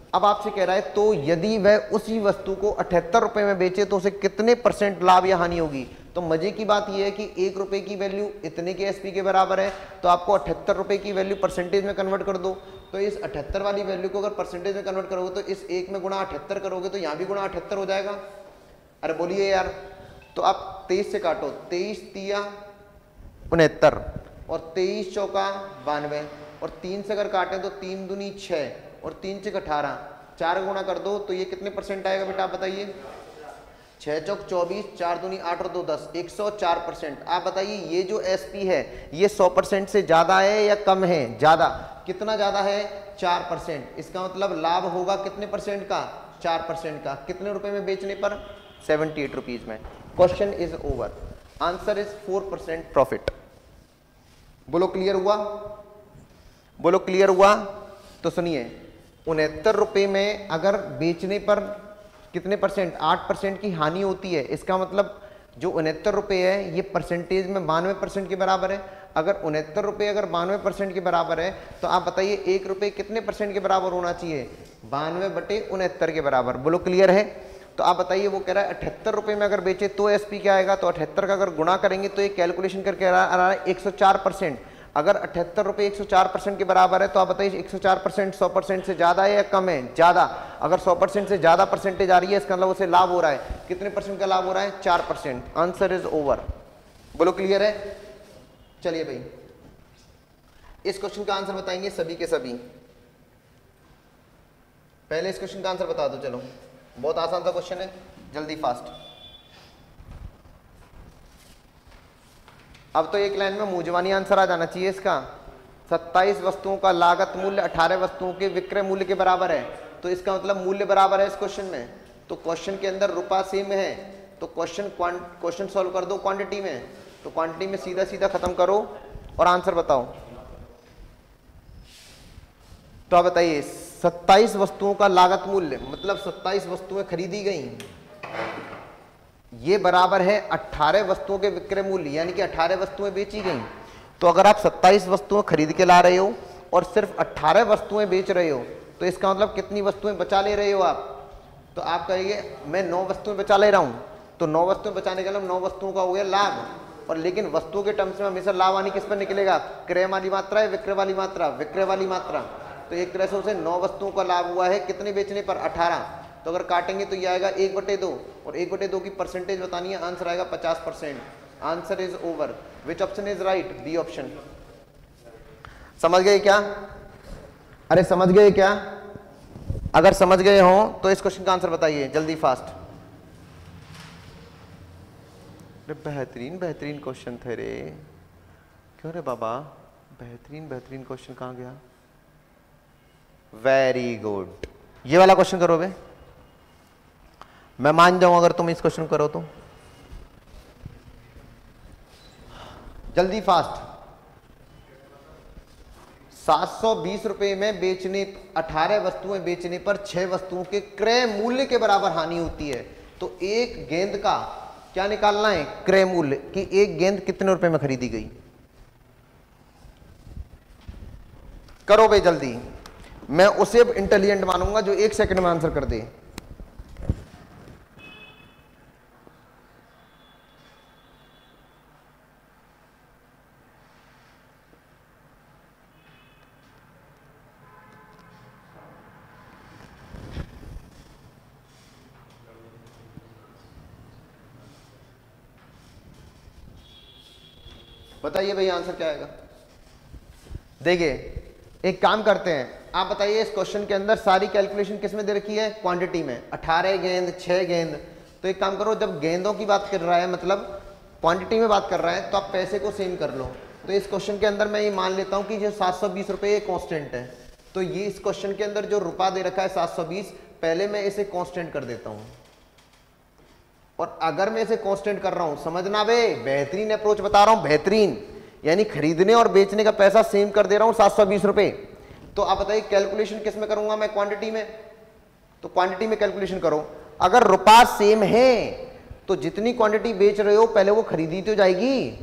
अब आपसे कह रहा है तो यदि वह उसी वस्तु को 78 रुपए में बेचे तो उसे कितने % लाभ या हानि होगी। तो मजे की बात यह है कि 1 रुपए की वैल्यू इतने के एसपी के बराबर है, तो आपको 78 रुपए की वैल्यू परसेंटेज में कन्वर्ट कर दो। तो इस 78 वाली वैल्यू को अगर परसेंटेज में कन्वर्ट करोगे तो इस 1 में गुणा 78 करोगे तो यहाँ भी गुणा 78 हो जाएगा। अरे बोलिए यार, तो आप 23 से काटो, 23 तिया 69 और 23 चौका 92 और 3 से अगर काटें तो 3 दूनी 6 और 3 चौक 18, 4 गुणा कर दो तो ये कितने % आएगा बेटा आप बताइए। 6 चौक 24, 4 दूनी 8 और 2 10, 104%। आप बताइए ये जो एसपी है ये 100% से ज्यादा है या कम है? ज्यादा। कितना ज्यादा है? 4%। इसका मतलब लाभ होगा कितने % का? 4% का। कितने रुपए में बेचने पर? 78 रुपीज में। Question is over. Answer is 4% profit. बोलो क्लियर हुआ? बोलो क्लियर हुआ? तो सुनिए, 69 रुपए में अगर बेचने पर कितने %? 8% की हानि होती है। इसका मतलब जो 69 रुपए है ये परसेंटेज में 92% के बराबर है। अगर 69 रुपए अगर 92% के बराबर है तो आप बताइए 1 रुपए कितने % के बराबर होना चाहिए? 92/69 के बराबर। बोलो क्लियर है? तो आप बताइए, वो कह रहा है 78 रुपए में अगर बेचे तो एसपी क्या आएगा? तो 78 का अगर गुणा करेंगे तो ये कैलकुलेशन करके आ रहा है 104%। अगर 78 रुपए 104% के बराबर है तो आप बताइए 104% 100% से ज्यादा है या कम है? ज्यादा। अगर 100% से ज्यादा परसेंटेज आ रही है इसका मतलब उसे लाभ हो रहा है। कितने % का लाभ हो रहा है? 4%। Answer is over. बोलो क्लियर है? चलिए भाई, इस क्वेश्चन का आंसर बताएंगे सभी के सभी। पहले इस क्वेश्चन का आंसर बता दो। चलो, बहुत आसान सा क्वेश्चन है, जल्दी फास्ट। अब तो एक लाइन में मुंहजबानी आंसर आ जाना चाहिए इसका। 27 वस्तुओं का लागत मूल्य 18 वस्तुओं के विक्रय मूल्य के बराबर है। तो इसका मतलब मूल्य बराबर है इस क्वेश्चन में। तो क्वेश्चन के अंदर रुपया सेम है तो क्वेश्चन सॉल्व कर दो क्वांटिटी में। तो क्वांटिटी में सीधा सीधा खत्म करो और आंसर बताओ। तो आप बताइए 27 वस्तुओं का लागत मूल्य मतलब 27 वस्तुएं खरीदी गई, ये बराबर है 18 वस्तुओं के विक्रय मूल्य, यानी कि 18 वस्तुएं बेची गई। तो अगर आप 27 वस्तुएं खरीद के ला रहे हो और सिर्फ 18 वस्तुएं बेच रहे हो तो इसका मतलब कितनी वस्तुएं बचा ले रहे हो आप? तो आप कहिए मैं 9 वस्तुएं बचा ले रहा हूं। तो 9 वस्तुएं बचाने का मतलब 9 वस्तुओं का हो गया लाभ। और लेकिन वस्तुओं के टर्म्स में हमेशा लाभ आनी किस पर निकलेगा? क्रय वाली मात्रा है विक्रय वाली मात्रा? विक्रय वाली मात्रा। तो एक तरह से उसे 9 वस्तुओं का लाभ हुआ है। कितने बेचने पर? 18। तो अगर काटेंगे तो ये आएगा 1/2 और 1/2 की परसेंटेज बतानी है। आंसर आएगा 50%। Answer is over. Which option is right? B option. समझ गए क्या? अरे समझ गए क्या? अगर समझ गए हो तो इस क्वेश्चन का आंसर बताइए जल्दी फास्ट। बेहतरीन बेहतरीन क्वेश्चन थे रे। क्यों रे बाबा? बेहतरीन बेहतरीन क्वेश्चन कहाँ गया? Very good. ये वाला क्वेश्चन करो बे, मैं मान जाऊं अगर तुम इस क्वेश्चन करो तो। जल्दी फास्ट। 720 रुपए में बेचने 18 वस्तुएं बेचने पर 6 वस्तुओं के क्रय मूल्य के बराबर हानि होती है। तो एक गेंद का क्या निकालना है? क्रय मूल्य कि एक गेंद कितने रुपए में खरीदी गई। करो भाई जल्दी। मैं उसे इंटेलिजेंट मानूंगा जो 1 सेकंड में आंसर कर दे। बताइए भाई आंसर क्या आएगा? देखिए एक काम करते हैं, आप बताइए इस क्वेश्चन के अंदर सारी कैलकुलेशन किस में दे रखी है? क्वांटिटी में। 18 गेंद 6 गेंद। तो एक काम करो, जब गेंदों की बात कर रहा है मतलब क्वांटिटी में बात कर रहा है तो आप पैसे को सेम कर लो। तो इस क्वेश्चन के अंदर मैं ये मान लेता हूँ कि जो 720 रुपये ये कॉन्स्टेंट है। तो ये इस क्वेश्चन के अंदर जो रुपया दे रखा है 720, पहले मैं इसे कॉन्स्टेंट कर देता हूँ। और अगर मैं इसे कांस्टेंट कर रहा हूं, समझना बे, बेहतरीन अप्रोच बता रहा हूं, बेहतरीन, यानी खरीदने और बेचने का पैसा सेम कर दे रहा हूं 720 रुपए। तो आप बताइए कैलकुलेशन किस में करूंगा मैं? क्वांटिटी में। तो क्वांटिटी में कैलकुलेशन करो। अगर रुपया सेम है तो जितनी क्वांटिटी बेच रहे हो पहले वो खरीदी तो जाएगी।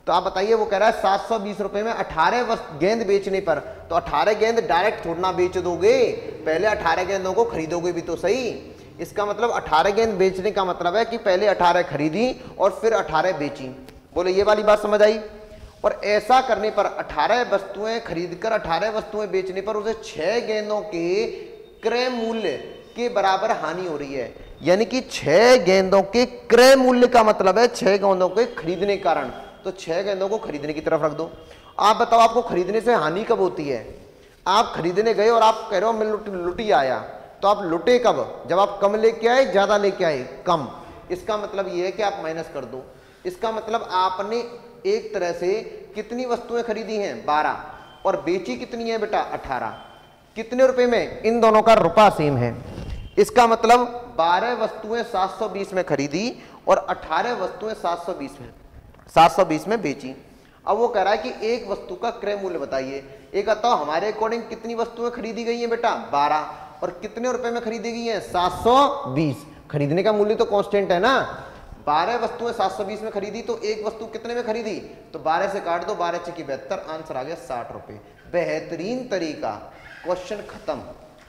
तो आप बताइए, वो कह रहा है 720 रुपए में 18 गेंद बेचने पर, तो 18 गेंद डायरेक्ट थोड़ा ना बेच दोगे, पहले 18 गेंदों को खरीदोगे भी तो सही। इसका मतलब 18 गेंद बेचने का मतलब है कि पहले 18 खरीदी और फिर 18 बेची। बोले ये वाली बात समझ आई। और ऐसा करने पर 18 वस्तुएं खरीदकर 18 वस्तुएं बेचने पर उसे 6 गेंदों के क्रय मूल्य के बराबर हानि हो रही है। यानी कि 6 गेंदों के क्रय मूल्य का मतलब है 6 गेंदों के खरीदने के कारण, तो 6 गेंदों को खरीदने की तरफ रख दो। आप बताओ, आपको खरीदने से हानि कब होती है? आप खरीदने गए और आप कह रहे हो मैं लुटी आया, तो आप लुटे कब? जब आप कम लेके आए, ज्यादा लेके आए, कम। इसका मतलब ये है कि आप माइनस कर दो। इसका मतलब आपने एक तरह से कितनी वस्तुएं खरीदी हैं? 12, और बेची कितनी है बेटा? 18। कितने रुपए में? इन दोनों का रुपया सेम है। इसका मतलब 12 वस्तुएं 720 में खरीदी और 18 वस्तुएं 720 में बेची। अब वो कह रहा है कि एक वस्तु का क्रय मूल्य बताइए। एक बताओ, हमारे अकॉर्डिंग कितनी वस्तुएं खरीदी गई हैं बेटा? 12, और कितने रुपए में खरीदी गई हैं? 720। खरीदने का मूल्य तो कांस्टेंट है ना। 12 वस्तुएं 720 में खरीदी, तो एक वस्तु कितने में खरीदी? तो 12 से काट दो, 12 × 72, आंसर आ गया 60 रुपए। बेहतरीन तरीका, क्वेश्चन खत्म।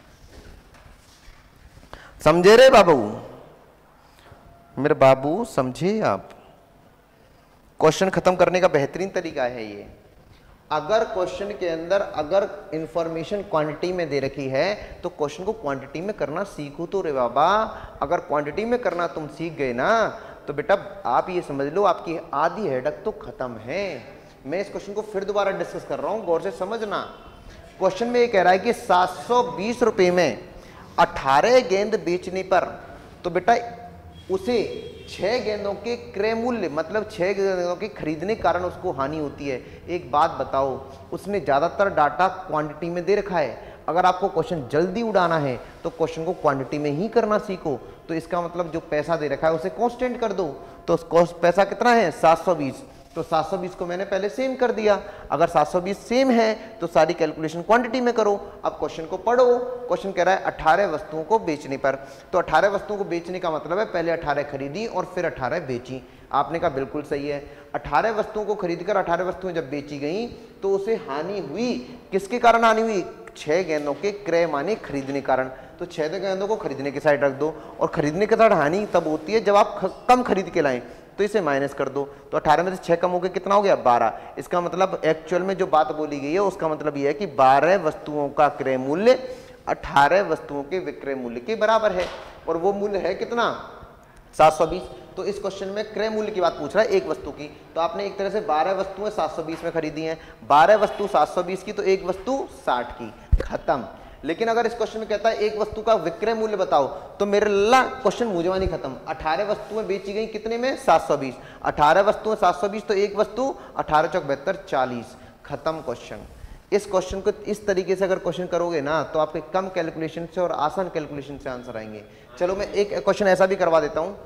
समझे रे बाबू? मेरे बाबू समझे आप? क्वेश्चन खत्म करने का बेहतरीन तरीका है ये। अगर क्वेश्चन के अंदर अगर इंफॉर्मेशन क्वांटिटी में दे रखी है तो क्वेश्चन को क्वांटिटी में करना सीखो तो रे बाबा। अगर क्वांटिटी में करना तुम सीख गए ना तो बेटा आप ये समझ लो आपकी आधी हेडक तो खत्म है। मैं इस क्वेश्चन को फिर दोबारा डिस्कस कर रहा हूं, गौर से समझना। क्वेश्चन में ये कह रहा है कि 720 रुपए में 18 गेंद बेचने पर, तो बेटा उसे 6 गेंदों के क्रय मूल्य मतलब 6 गेंदों के खरीदने के कारण उसको हानि होती है। एक बात बताओ, उसने ज्यादातर डाटा क्वांटिटी में दे रखा है। अगर आपको क्वेश्चन जल्दी उड़ाना है तो क्वेश्चन को क्वांटिटी में ही करना सीखो। तो इसका मतलब जो पैसा दे रखा है उसे कांस्टेंट कर दो। तो पैसा कितना है? 720। तो 720 को मैंने पहले सेम कर दिया। अगर 720 सेम है तो सारी कैलकुलेशन क्वांटिटी में करो। अब क्वेश्चन को पढ़ो। क्वेश्चन कह रहा है 18 वस्तुओं को बेचने पर, तो 18 वस्तुओं को बेचने का मतलब है पहले 18 खरीदी और फिर 18 बेची। आपने कहा बिल्कुल सही है। 18 वस्तुओं को खरीदकर 18 वस्तुएं जब बेची गई तो उसे हानि हुई। किसके कारण हानि हुई? 6 गेंदों के क्रय माने खरीदने कारण। तो 6 गेंदों को खरीदने की साइड रख दो। और खरीदने के साथ हानि तब होती है जब आप कम खरीद के लाएं, तो इसे माइनस कर दो। तो 18 में से 6 कम हो गया, कितना हो गया? 12। इसका मतलब एक्चुअल में जो बात बोली गई है उसका मतलब यह है कि 12 वस्तुओं का क्रय मूल्य 18 वस्तुओं के विक्रय मूल्य के बराबर है। और वो मूल्य है कितना? 720। तो इस क्वेश्चन में क्रय मूल्य की बात पूछ रहा है एक वस्तु की। तो आपने एक तरह से 12 वस्तुएं 720 में खरीदी हैं। 12 वस्तु 720 की, तो एक वस्तु 60 की। खत्म। लेकिन अगर इस क्वेश्चन में कहता है एक वस्तु का विक्रय मूल्य बताओ, तो मेरे ला क्वेश्चन मुझे खत्म। 18 वस्तुएं बेची गई कितने में? 720। 18 वस्तुएं 720, तो एक वस्तु 18 × 72 40। खत्म क्वेश्चन। इस क्वेश्चन को इस तरीके से अगर क्वेश्चन करोगे ना तो आपके कम कैलकुलेशन से और आसान कैलकुलेशन से आंसर आएंगे। चलो मैं एक क्वेश्चन ऐसा भी करवा देता हूं।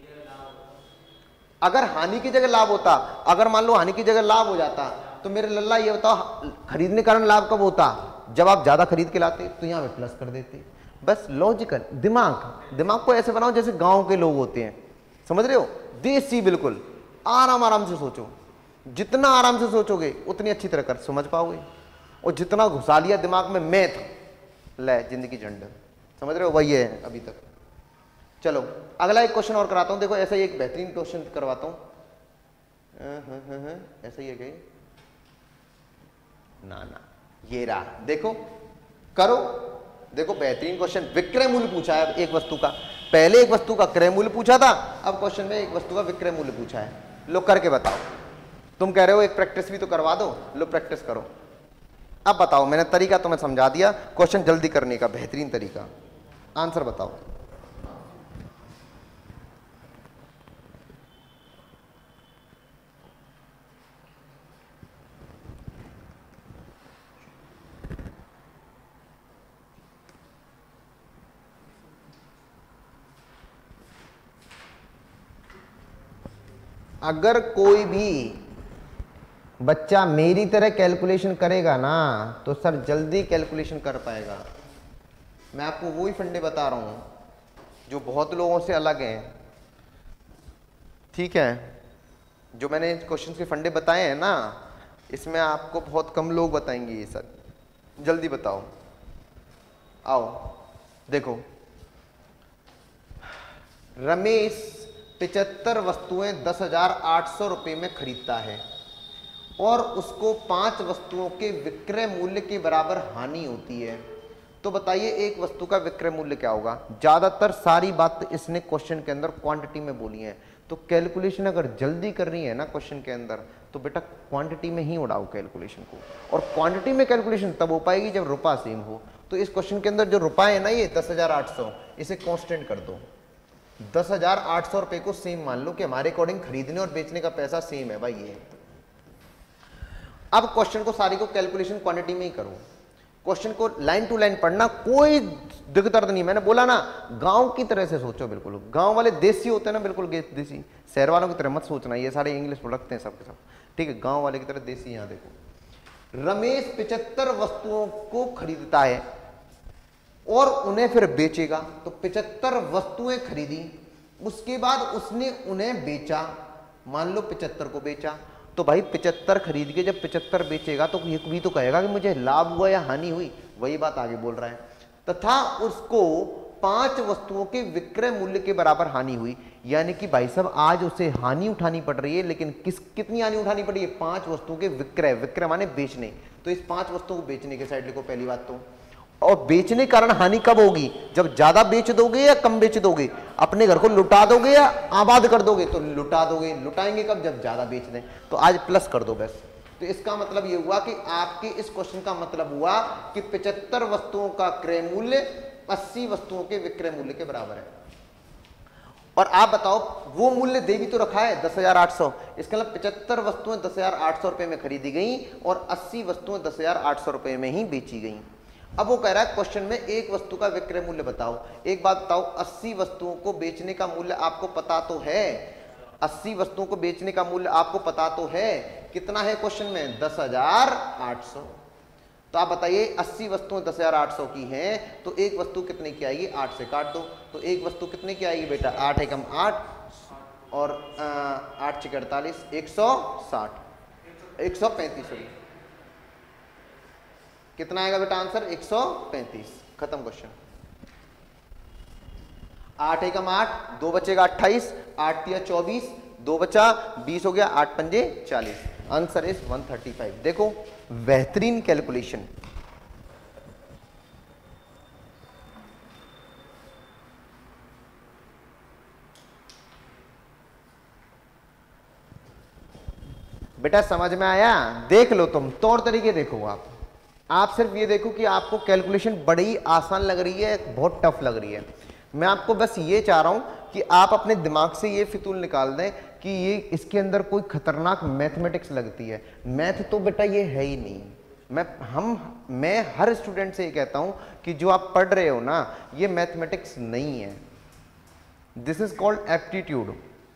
अगर हानि की जगह लाभ होता, अगर मान लो हानि की जगह लाभ हो जाता, तो मेरे लल्ला ये बताओ खरीदने कारण लाभ कब होता? जब आप ज्यादा खरीद के लाते, तो यहां पे प्लस कर देते। बस लॉजिकल दिमाग को ऐसे बनाओ जैसे गांव के लोग होते हैं, समझ रहे हो? देसी, बिल्कुल आराम से सोचो। जितना आराम से सोचोगे उतनी अच्छी तरह कर समझ पाओगे। और जितना घुसा लिया दिमाग में मैथ, ले जिंदगी झंड। समझ रहे हो? वही है अभी तक। चलो अगला एक क्वेश्चन और कराता हूं। देखो ऐसा ही एक बेहतरीन क्वेश्चन करवाता हूं। ऐसा ही है क्या? ना ये रहा, देखो करो। देखो बेहतरीन क्वेश्चन, विक्रय मूल्य पूछा है एक वस्तु का। पहले एक वस्तु का क्रय मूल्य पूछा था, अब क्वेश्चन में एक वस्तु का विक्रय मूल्य पूछा है। लो करके बताओ। तुम कह रहे हो एक प्रैक्टिस भी तो करवा दो, लो प्रैक्टिस करो। अब बताओ, मैंने तरीका तुम्हें समझा दिया क्वेश्चन जल्दी करने का, बेहतरीन तरीका। आंसर बताओ। अगर कोई भी बच्चा मेरी तरह कैलकुलेशन करेगा ना तो सर जल्दी कैलकुलेशन कर पाएगा। मैं आपको वही फंडे बता रहा हूं जो बहुत लोगों से अलग हैं, ठीक है? जो मैंने क्वेश्चन के फंडे बताए हैं ना, इसमें आपको बहुत कम लोग बताएंगे ये सब। जल्दी बताओ, आओ देखो। रमेश 75 वस्तुएं 10,800 रुपये में खरीदता है और उसको 5 वस्तुओं के विक्रय मूल्य के बराबर हानि होती है। तो बताइए एक वस्तु का विक्रय मूल्य क्या होगा। ज्यादातर सारी बात इसने क्वेश्चन के अंदर क्वांटिटी में बोली है, तो कैलकुलेशन अगर जल्दी कर रही है ना क्वेश्चन के अंदर, तो बेटा क्वांटिटी में ही उड़ाओ कैलकुलेशन को। और क्वांटिटी में कैलकुलेशन तब हो पाएगी जब रुपया सेम हो। तो इस क्वेश्चन के अंदर जो रुपया है ना, ये 10,800, इसे कांस्टेंट कर दो। 10,800 रुपए को सेम मान लो कि हमारे अकॉर्डिंग खरीदने और बेचने का पैसा सेम है भाई ये। अब क्वेश्चन को सारी को कैलकुलेशन क्वांटिटी में ही करो। क्वेश्चन को लाइन टू लाइन पढ़ना, कोई दिक्कत नहीं। मैंने बोला ना, गांव की तरह से सोचो, बिल्कुल गांव वाले देसी होते हैं ना, बिल्कुल देसी। शहर वालों की तरह मत सोचना, ये सारे इंग्लिश रखते हैं सबके सब, ठीक है। गांव वाले की तरह देसी। यहां देखो, रमेश 75 वस्तुओं को खरीदता है और उन्हें फिर बेचेगा। तो 75 वस्तुएं खरीदी, उसके बाद उसने उन्हें बेचा। मान लो 75 को बेचा, तो भाई 75 खरीद के जब 75 बेचेगा तो ये भी तो कहेगा कि मुझे लाभ हुआ या हानि हुई। वही बात आगे बोल रहा है। तथा उसको 5 वस्तुओं के विक्रय मूल्य के बराबर हानि हुई। यानी कि भाई साहब आज उसे हानि उठानी पड़ रही है, लेकिन कितनी हानि उठानी पड़ी है? 5 वस्तुओं के विक्रय। विक्रय माने बेचने। तो इस 5 वस्तुओं को बेचने के साइड लिखो पहली बात तो। और बेचने के कारण हानि कब होगी? जब ज्यादा बेच दोगे या कम बेच दोगे। अपने घर को लुटा दोगे या आबाद कर दोगे? तो लुटा दोगे। लुटाएंगे कब? जब ज्यादा बेच दें। तो आज प्लस कर दो बस। तो इसका मतलब ये हुआ कि आपके इस क्वेश्चन का मतलब हुआ कि 75 वस्तुओं का क्रय मूल्य 80 वस्तुओं के विक्रय मूल्य के बराबर है। और आप बताओ, वो मूल्य दे भी तो रखा है 10,800। इसका मतलब 75 वस्तुएं 10,800 रुपए में खरीदी गई और 80 वस्तुएं 10,800 रुपए में ही बेची गई। अब वो कह रहा है क्वेश्चन में एक वस्तु का विक्रय मूल्य बताओ। एक बात बताओ, 80 वस्तुओं को बेचने का मूल्य आपको पता तो है? 80 वस्तुओं को बेचने का मूल्य आपको पता तो है? कितना है क्वेश्चन में? 10,800। तो आप बताइए 80 वस्तुएं 10,800 की हैं, तो एक वस्तु कितने की आएगी? 8 से काट दो। तो एक वस्तु कितने की आएगी बेटा? 8 एकम 8 और 8 × 48, 160, 135। कितना आएगा बेटा आंसर? 135। खत्म क्वेश्चन। 8 एकम 8, 2 बचेगा 28, 8 × 24, 2 बचा 20 हो गया, 8 पंजे 40। Answer is 135। देखो बेहतरीन कैलकुलेशन। बेटा समझ में आया? देख लो तुम, तौर तरीके देखो आप सिर्फ ये देखो कि आपको कैलकुलेशन बड़ी आसान लग रही है, बहुत टफ लग रही है। मैं आपको बस ये चाह रहा हूं कि आप अपने दिमाग से ये फितूल निकाल दें कि ये इसके अंदर कोई खतरनाक मैथमेटिक्स लगती है। मैथ तो बेटा ये है ही नहीं। मैं हर स्टूडेंट से ये कहता हूं कि जो आप पढ़ रहे हो ना, ये मैथमेटिक्स नहीं है। This is called aptitude.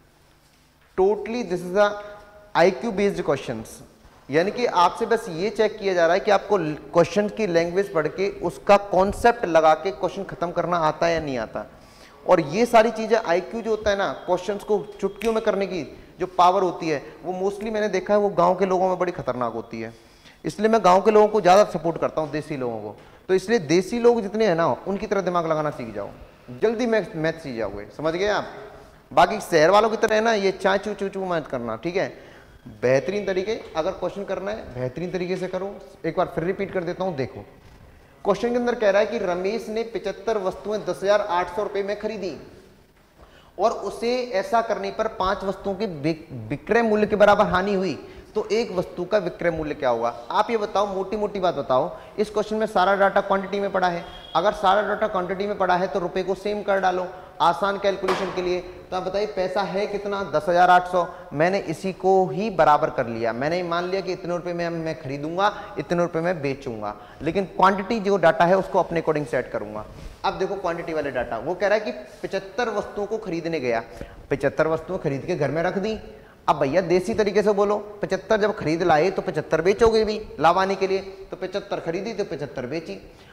Totally this is a IQ based questions. यानी कि आपसे बस ये चेक किया जा रहा है कि आपको क्वेश्चन की लैंग्वेज पढ़ के उसका कॉन्सेप्ट लगा के क्वेश्चन खत्म करना आता है या नहीं आता। और ये सारी चीजें IQ जो होता है ना, क्वेश्चंस को चुटकियों में करने की जो पावर होती है, वो मोस्टली मैंने देखा है वो गांव के लोगों में बड़ी खतरनाक होती है। इसलिए मैं गांव के लोगों को ज्यादा सपोर्ट करता हूँ, देसी लोगों को। तो इसलिए देसी लोग जितने हैं ना, उनकी तरह दिमाग लगाना सीख जाओ, जल्दी मैथ सीख जाओगे। समझ गए आप? बाकी शहर वालों की तरह है ना, ये चाचू चूचू मत करना, ठीक है। बेहतरीन तरीके, अगर क्वेश्चन करना है बेहतरीन तरीके से करो। एक बार फिर रिपीट कर देता हूं। देखो क्वेश्चन के अंदर कह रहा है कि रमेश ने 75 वस्तुएं 10,800 रुपए में खरीदी और उसे ऐसा करने पर 5 वस्तुओं के विक्रय मूल्य के बराबर हानि हुई। तो एक वस्तु का विक्रय मूल्य क्या होगा? आप ये बताओ, मोटी मोटी बात बताओ। इस क्वेश्चन में सारा डाटा क्वांटिटी में पड़ा है। अगर सारा डाटा क्वांटिटी में पड़ा है तो रुपए को सेम कर डालो आसान कैलकुलेशन के लिए। तो आप बताइए पैसा है कितना? 10,800। मैंने इसी को ही बराबर कर लिया। मैंने मान लिया कि इतने रुपए में मैं खरीदूंगा, इतने रुपए में बेचूंगा, लेकिन क्वांटिटी जो डाटा है उसको अपने अकॉर्डिंग सेट करूंगा। अब देखो क्वांटिटी वाले डाटा, वो कह रहा है कि 75 वस्तुओं को खरीदने गया। 75 वस्तुएं खरीद के घर में रख दी। अब भैया देसी तरीके से बोलो, 75 जब खरीद लाए तो 75 बेचोगे भी लाभ आने के लिए। तो 75 खरीदी तो 75 बेची।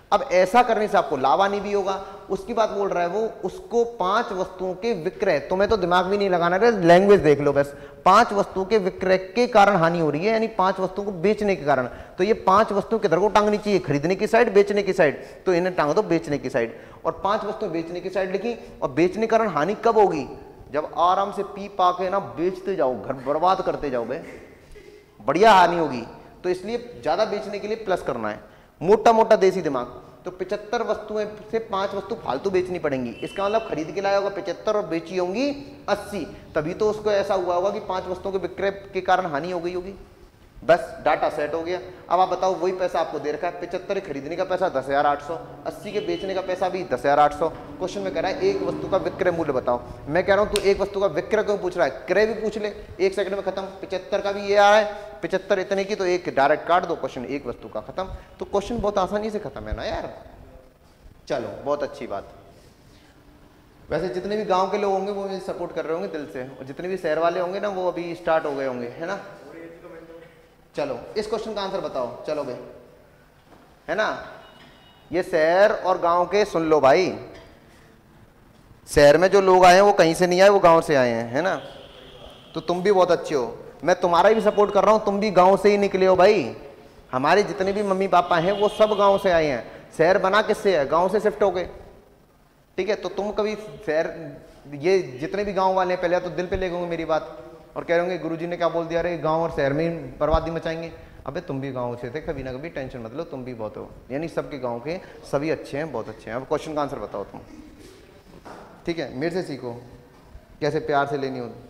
अब ऐसा करने से आपको लाभ हानि भी होगा। उसकी बात बोल रहा है वो, उसको 5 वस्तुओं के विक्रय, तुम्हें तो दिमाग भी नहीं लगाना है, लैंग्वेज देख लो बस। 5 वस्तुओं के विक्रय के कारण हानि हो रही है, यानी 5 वस्तुओं को बेचने के कारण। तो ये 5 वस्तुओं किधर को टांगनी चाहिए, खरीदने की साइड, बेचने की साइड, तो इन्हें टांग दो बेचने की साइड। और 5 वस्तुएं बेचने की साइड लिखी। और बेचने के कारण हानि कब होगी, जब आराम से पी पा के ना बेचते जाओ, घर बर्बाद करते जाओ बे, बढ़िया हानि होगी। तो इसलिए ज्यादा बेचने के लिए प्लस करना है, मोटा मोटा देसी दिमाग। तो 75 वस्तुएं से 5 वस्तु फालतू बेचनी पड़ेंगी। इसका मतलब खरीद के लाया होगा 75 और बेची होंगी 80, तभी तो उसको ऐसा हुआ होगा कि 5 वस्तुओं के विक्रय के कारण हानि हो गई होगी। बस डाटा सेट हो गया। अब आप बताओ, वही पैसा आपको दे रखा है, 75 खरीदने का पैसा 10,800, 80 के बेचने का पैसा भी 10,800। क्वेश्चन में कह रहा है एक वस्तु का विक्रय मूल्य बताओ। मैं कह रहा हूं तू एक वस्तु का विक्रय क्यों पूछ रहा है, क्रय भी पूछ ले, 1 सेकंड में खत्म। 75 का भी ये आ रहा है, 75 इतने की, तो एक डायरेक्ट काट दो, क्वेश्चन एक वस्तु का खत्म। तो क्वेश्चन बहुत आसानी से खत्म है ना यार। चलो बहुत अच्छी बात। वैसे जितने भी गांव के लोग होंगे वो मुझे सपोर्ट कर रहे होंगे दिल से, और जितने भी शहर वाले होंगे ना वो अभी स्टार्ट हो गए होंगे, है ना। चलो इस क्वेश्चन का आंसर बताओ, चलो भाई, है ना। ये शहर और गांव के सुन लो भाई, शहर में जो लोग आए हैं वो कहीं से नहीं आए, वो गांव से आए हैं, है ना। तो तुम भी बहुत अच्छे हो, मैं तुम्हारा भी सपोर्ट कर रहा हूं, तुम भी गांव से ही निकले हो भाई। हमारे जितने भी मम्मी पापा हैं वो सब गांव से आए हैं। शहर बना किससे है, गांव से शिफ्ट हो गए, ठीक है। तो तुम कभी शहर, ये जितने भी गांव वाले हैं पहले तो दिल पे ले गए मेरी बात, और कह रहे होंगे गुरुजी ने क्या बोल दिया, अरे गांव और शहर में ही बर्बादी मचाएंगे। अबे तुम भी गांव से थे कभी ना कभी, टेंशन मत लो, तुम भी बहुत हो, यानी सबके गांव के सभी अच्छे हैं, बहुत अच्छे हैं। अब क्वेश्चन का आंसर बताओ तुम, ठीक है। मेरे से सीखो कैसे प्यार से लेनी हो।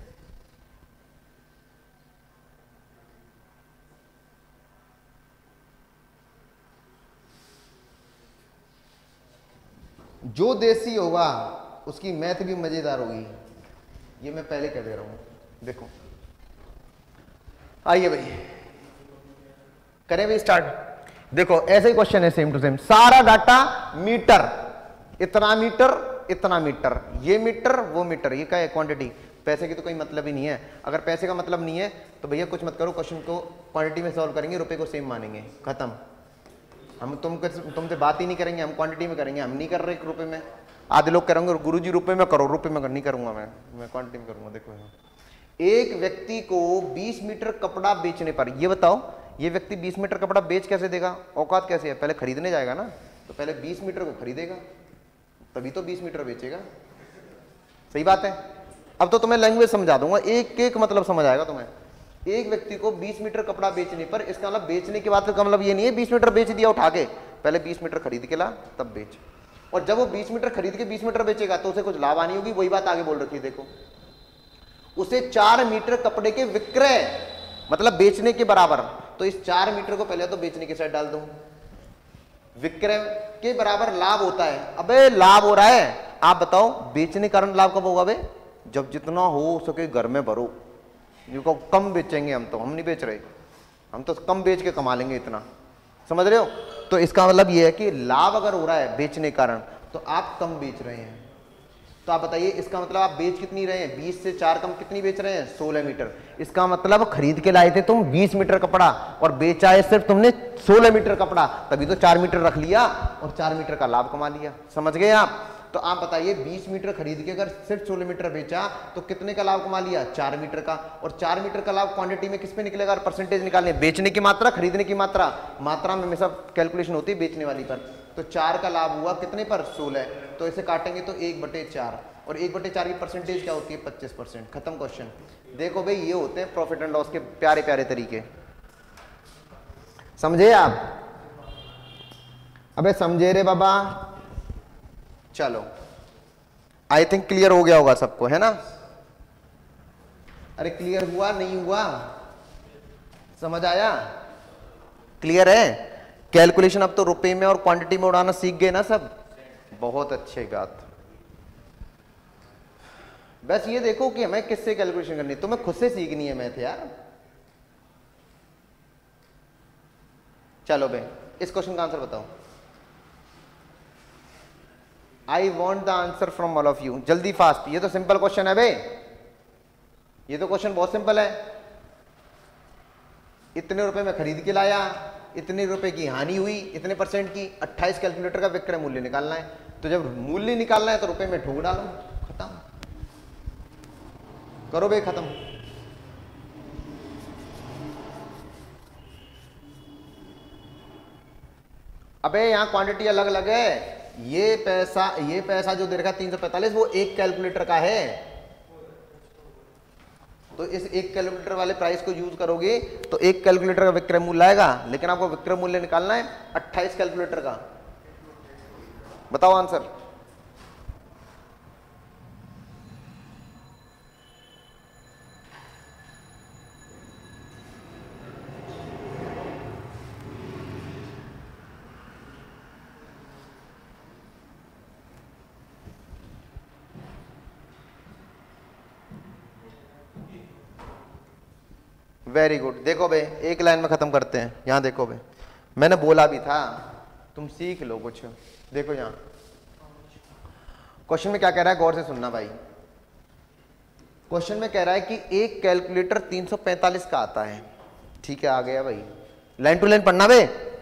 जो देसी होगा उसकी मैथ भी मजेदार होगी, ये मैं पहले कह दे रहा हूं। देखो आइए भाई करें भाई स्टार्ट। देखो ऐसे ही क्वेश्चन है सेम टू सेम, सारा डाटा मीटर, इतना मीटर इतना मीटर, ये मीटर वो मीटर, ये क्या है क्वांटिटी। पैसे की तो कोई मतलब ही नहीं है। अगर पैसे का मतलब नहीं है तो भैया कुछ मत करो, क्वेश्चन को क्वांटिटी में सॉल्व करेंगे, रुपए को सेम मानेंगे, खत्म। हम तुमसे बात ही नहीं करेंगे, हम क्वांटिटी में करेंगे, हम नहीं कर रहे रुपए में। आधे लोग करेंगे गुरुजी रुपए में करो, रुपए में नहीं करूंगा, मैं क्वांटिटी में करूंगा। देखो एक व्यक्ति को 20 मीटर कपड़ा बेचने पर, ये बताओ ये व्यक्ति 20 मीटर कपड़ा बेच कैसे देगा, औकात कैसे है, पहले खरीदने जाएगा ना, तो पहले 20 मीटर को खरीदेगा तभी तो 20 मीटर बेचेगा, सही बात है। अब तो तुम्हें लैंग्वेज समझा दूंगा, एक एक मतलब समझ आएगा तुम्हें। एक व्यक्ति को 20 मीटर कपड़ा बेचने पर, इसका मतलब बेचने के बाद का मतलब ये नहीं है 20 मीटर बेच दिया उठा के, पहले 20 मीटर खरीद के ला तब बेच। और जब वो 20 मीटर खरीद के 20 मीटर बेचेगा तो उसे कुछ लाभ आनी होगी, वही बात आगे बोल रखी है। देखो उसे 4 मीटर कपड़े के विक्रय मतलब बेचने के बराबर, तो इस 4 मीटर को पहले तो बेचने की साइड डाल दूं, विक्रय के बराबर लाभ होता है। अबे लाभ हो रहा है, आप बताओ बेचने के कारण लाभ कब होगा बे, जब जितना हो सके घर में भरो। जिनको कम बेचेंगे हम, तो हम नहीं बेच रहे, हम तो कम बेच के कमा लेंगे इतना, समझ रहे हो। तो इसका मतलब ये है कि लाभ अगर हो रहा है बेचने के कारण तो आप कम बेच रहे हैं। तो आप बताइए इसका मतलब आप बेच कितनी रहे हैं, 20 से 4 कम कितनी बेच रहे हैं, 16 मीटर। इसका मतलब खरीद के लाए थे तुम 20 मीटर कपड़ा और बेचा है सिर्फ तुमने 16 मीटर कपड़ा, तभी तो 4 मीटर रख लिया और 4 मीटर का लाभ कमा लिया, समझ गए आप। तो आप बताइए 20 मीटर खरीद के अगर सिर्फ 16 मीटर बेचा तो कितने का लाभ कमा लिया, 4 मीटर का। और 4 मीटर का लाभ क्वांटिटी में किस पे निकलेगा, परसेंटेज निकालने, बेचने की मात्रा खरीदने की मात्रा, मात्रा में हमेशा कैलकुलेशन होती है बेचने वाली पर। तो 4 का लाभ हुआ कितने पर, 16, तो इसे काटेंगे तो 1/4, और 1/4 की परसेंटेज क्या होती है, 25%, खत्म क्वेश्चन। देखो भाई ये होते हैं प्रॉफिट एंड लॉस के प्यारे प्यारे तरीके, समझे आप। अबे समझे रे बाबा। चलो आई थिंक क्लियर हो गया होगा सबको, है ना। अरे क्लियर हुआ नहीं हुआ, समझ आया, क्लियर है। कैलकुलेशन अब तो रुपए में और क्वांटिटी में उड़ाना सीख गए ना सब, बहुत अच्छी बात। बस ये देखो कि हमें किससे कैलकुलेशन करनी है, तुम्हें खुद से सीखनी है मैथ यार। चलो भाई इस क्वेश्चन का आंसर बताओ। I want the answer from all of you, जल्दी फास्ट। ये तो सिंपल क्वेश्चन है भाई, ये तो क्वेश्चन बहुत सिंपल है। इतने रुपए में खरीद के लाया इतने रुपए की हानि हुई, इतने परसेंट की, 28 कैलकुलेटर का विक्रय मूल्य निकालना है। तो जब मूल्य निकालना है तो रुपए में ठोक डालो, खत्म, करो भाई खत्म। अबे यहाँ क्वांटिटी अलग अलग है। ये पैसा जो दे रखा 345 वो एक कैलकुलेटर का है, तो इस एक कैलकुलेटर वाले प्राइस को यूज करोगे तो एक कैलकुलेटर का विक्रय मूल्य आएगा, लेकिन आपको विक्रय मूल्य निकालना है 28 कैलकुलेटर का। बताओ आंसर। Very good. देखो बे, एक लाइन में खत्म करते हैं। यहां देखो बे, मैंने बोला भी था तुम सीख लो कुछ। देखो यहां क्वेश्चन में क्या कह रहा है, गौर से सुनना भाई। क्वेश्चन में कह रहा है कि एक कैलकुलेटर 345 का आता है, ठीक है, आ गया भाई, लाइन टू लाइन पढ़ना बे।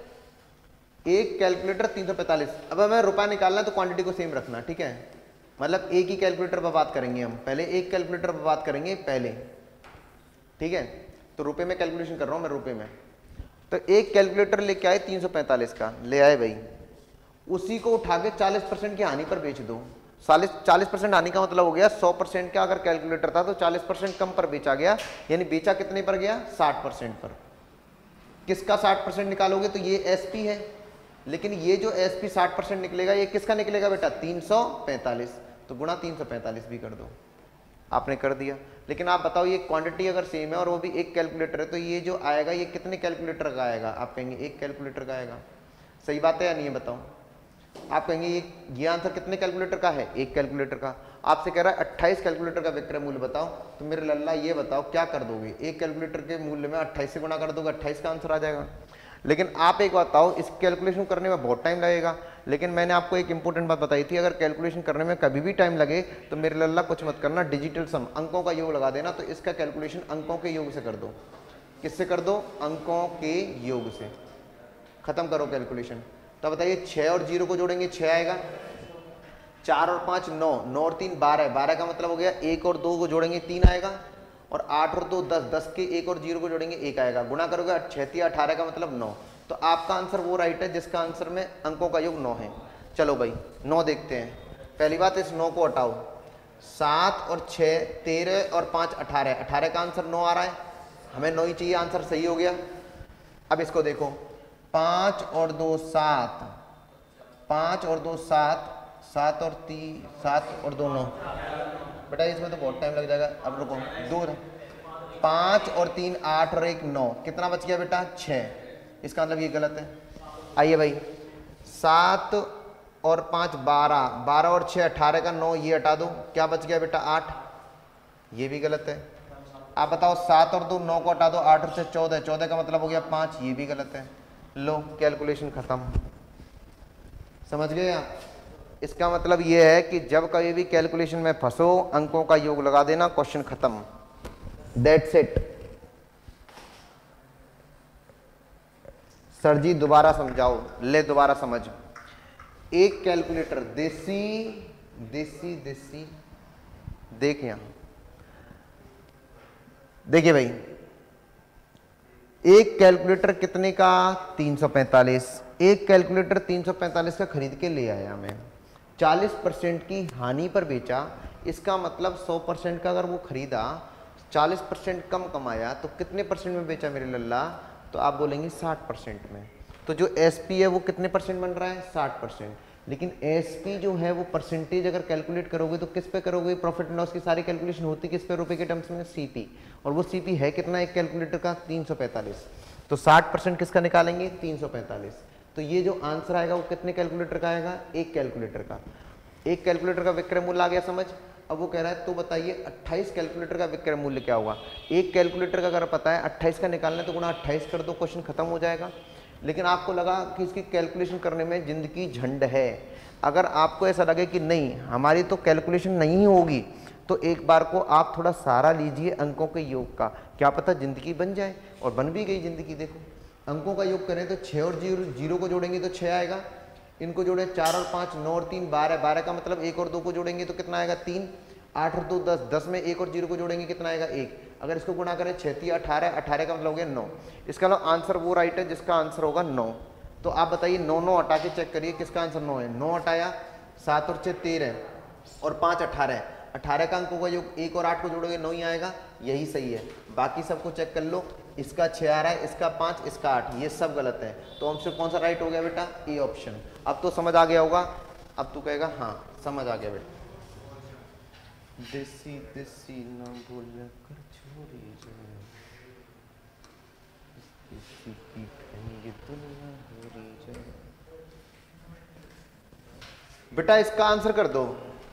एक कैलकुलेटर 345। अब हमें रुपया निकालना है तो क्वांटिटी को सेम रखना, ठीक है, मतलब एक ही कैलकुलेटर पर बात करेंगे हम, पहले एक कैलकुलेटर पर बात करेंगे पहले, ठीक है। तो रुपए में कैलकुलेशन कर रहा हूं मैं, रुपए में। तो एक कैलकुलेटर लेके आए 345 का, ले आए भाई, उसी को उठा के 40% की हानि पर बेच दो। 40% हानि का मतलब हो गया 100% का अगर कैलकुलेटर था तो 40% कम पर बेचा गया, यानी बेचा कितने पर गया, 60% पर। किसका 60% निकालोगे तो ये एसपी है, लेकिन ये जो एसपी 60% निकलेगा ये किसका निकलेगा बेटा, 345, तो गुणा 345 भी कर दो, आपने कर दिया। लेकिन आप बताओ ये क्वांटिटी अगर सेम है और वो भी एक कैलकुलेटर है, तो ये जो आएगा ये कितने कैलकुलेटर का आएगा, आप कहेंगे एक कैलकुलेटर का आएगा। सही बात है या नहीं है बताओ। आप कहेंगे ये आंसर कितने कैलकुलेटर का है, एक कैलकुलेटर का। आपसे कह रहा है 28 कैलकुलेटर का विक्रय मूल्य बताओ, तो मेरे लल्ला ये बताओ क्या कर दोगे, एक कैलकुलेटर के मूल्य में 28 से गुणा कर दोगे, 28 का आंसर आ जाएगा। लेकिन आप एक बताओ, इस कैलकुलेशन करने में बहुत टाइम लगेगा, लेकिन मैंने आपको एक इंपॉर्टेंट बात बताई थी, अगर कैलकुलेशन करने में कभी भी टाइम लगे तो मेरे लल्ला कुछ मत करना, डिजिटल सम, अंकों का योग लगा देना। तो इसका कैलकुलेशन अंकों के योग से कर दो। किससे कर दो, अंकों के योग से, खत्म करो कैलकुलेशन। तो बताइए 6 और 0 को जोड़ेंगे 6 आएगा, 4 और 5 9, 9 और 3 12, 12 का मतलब हो गया 1 और 2 को जोड़ेंगे 3 आएगा, और 8 और 2 10, 10 के 1 और 0 को जोड़ेंगे 1 आएगा, गुणा करोगे 6 18 का मतलब 9। तो आपका आंसर वो राइट है जिसका आंसर में अंकों का योग 9 है। चलो भाई 9 देखते हैं। पहली बात इस 9 को हटाओ, 7 और 6 13 और 5 18, 18 का आंसर 9 आ रहा है, हमें 9 ही चाहिए, आंसर सही हो गया। अब इसको देखो, 5 और 2 7, 5 और 2 7, 7 और 3 7 और 2 9, बेटा इसमें तो बहुत टाइम लग जाएगा। अब रुको, 2 5 और 3 8 और 1 9, कितना बच गया बेटा 6, इसका मतलब ये गलत है। आइए भाई 7 और 5 12, 12 और 6 18 का 9, ये हटा दो, क्या बच गया बेटा 8, ये भी गलत है। आप बताओ 7 और 2 9 को हटा दो, 8 और 6 14, 14 का मतलब हो गया 5, ये भी गलत है। लो कैलकुलेशन खत्म, समझ गए आप। इसका मतलब ये है कि जब कभी भी कैलकुलेशन में फंसो अंकों का योग लगा देना, क्वेश्चन खत्म, दैट्स इट। सर जी दोबारा समझाओ, ले दोबारा समझ। एक कैलकुलेटर देसी देसी देसी, देख यहां देखिए भाई, एक कैलकुलेटर कितने का 345, एक कैलकुलेटर 345 का खरीद के ले आया मैं, 40% की हानि पर बेचा, इसका मतलब 100% का अगर वो खरीदा 40% कम कमाया तो कितने परसेंट में बेचा मेरे लल्ला, तो आप बोलेंगे 60% में। तो जो एसपी है वो कितने परसेंट बन रहा है, 60%। लेकिन एसपी जो है वो परसेंटेज अगर कैलकुलेट करोगे तो किस पे करोगे, प्रॉफिट एंड लॉस की सारी कैलकुलेशन होती किस पे, रुपए के टर्म्स में, सीपी। और वो सीपी है कितना एक कैलकुलेटर का, 345। तो 60% किसका निकालेंगे, 345। तो ये जो आंसर आएगा वो कितने कैलकुलेटर का आएगा, एक कैलकुलेटर का। एक कैलकुलेटर का विक्रय मूल्य आ गया समझ। अब वो कह रहा है तो बताइए 28 कैलकुलेटर का विक्रय मूल्य क्या हुआ। एक कैलकुलेटर का अगर पता है 28 का निकालना है तो गुणा 28 कर दो, क्वेश्चन खत्म हो जाएगा। लेकिन आपको लगा कि इसकी कैलकुलेशन करने में जिंदगी झंड है, अगर आपको ऐसा लगे कि नहीं हमारी तो कैलकुलेशन नहीं होगी, तो एक बार को आप थोड़ा सहारा लीजिए अंकों के योग का, क्या पता जिंदगी बन जाए। और बन भी गई जिंदगी, देखो अंकों का योग करें तो 6 और 0 को जोड़ेंगे तो 6 आएगा, इनको जोड़े 4 और 5 9 और 3 12, 12 का मतलब 1 और 2 को जोड़ेंगे तो कितना आएगा 3, 8 और 2 10, 10 में 1 और 0 को जोड़ेंगे कितना आएगा 1, अगर इसको गुणा करें 6 3 18, 18 का मतलब हो गया 9। इसका मतलब आंसर वो राइट है जिसका आंसर होगा 9। तो आप बताइए 9 9 हटा के चेक करिए किसका आंसर 9 है। 9 हटाया, 7 और 6 13 और 5 18, 18 का अंकों का योग 1 और 8 को जोड़ोगे 9 ही आएगा, यही सही है। बाकी सबको चेक कर लो, इसका 6 आ रहा है, इसका 5, इसका 8, ये सब गलत है। तो हमसे कौन सा राइट हो गया बेटा, ए ऑप्शन। अब तो समझ आ गया होगा, अब तू कहेगा हाँ समझ आ गया बेटा। देसी देसी ना बोल कर छोड़ी जाए, देसी की ये दुनिया हो रही जाए। बेटा इसका आंसर कर दो।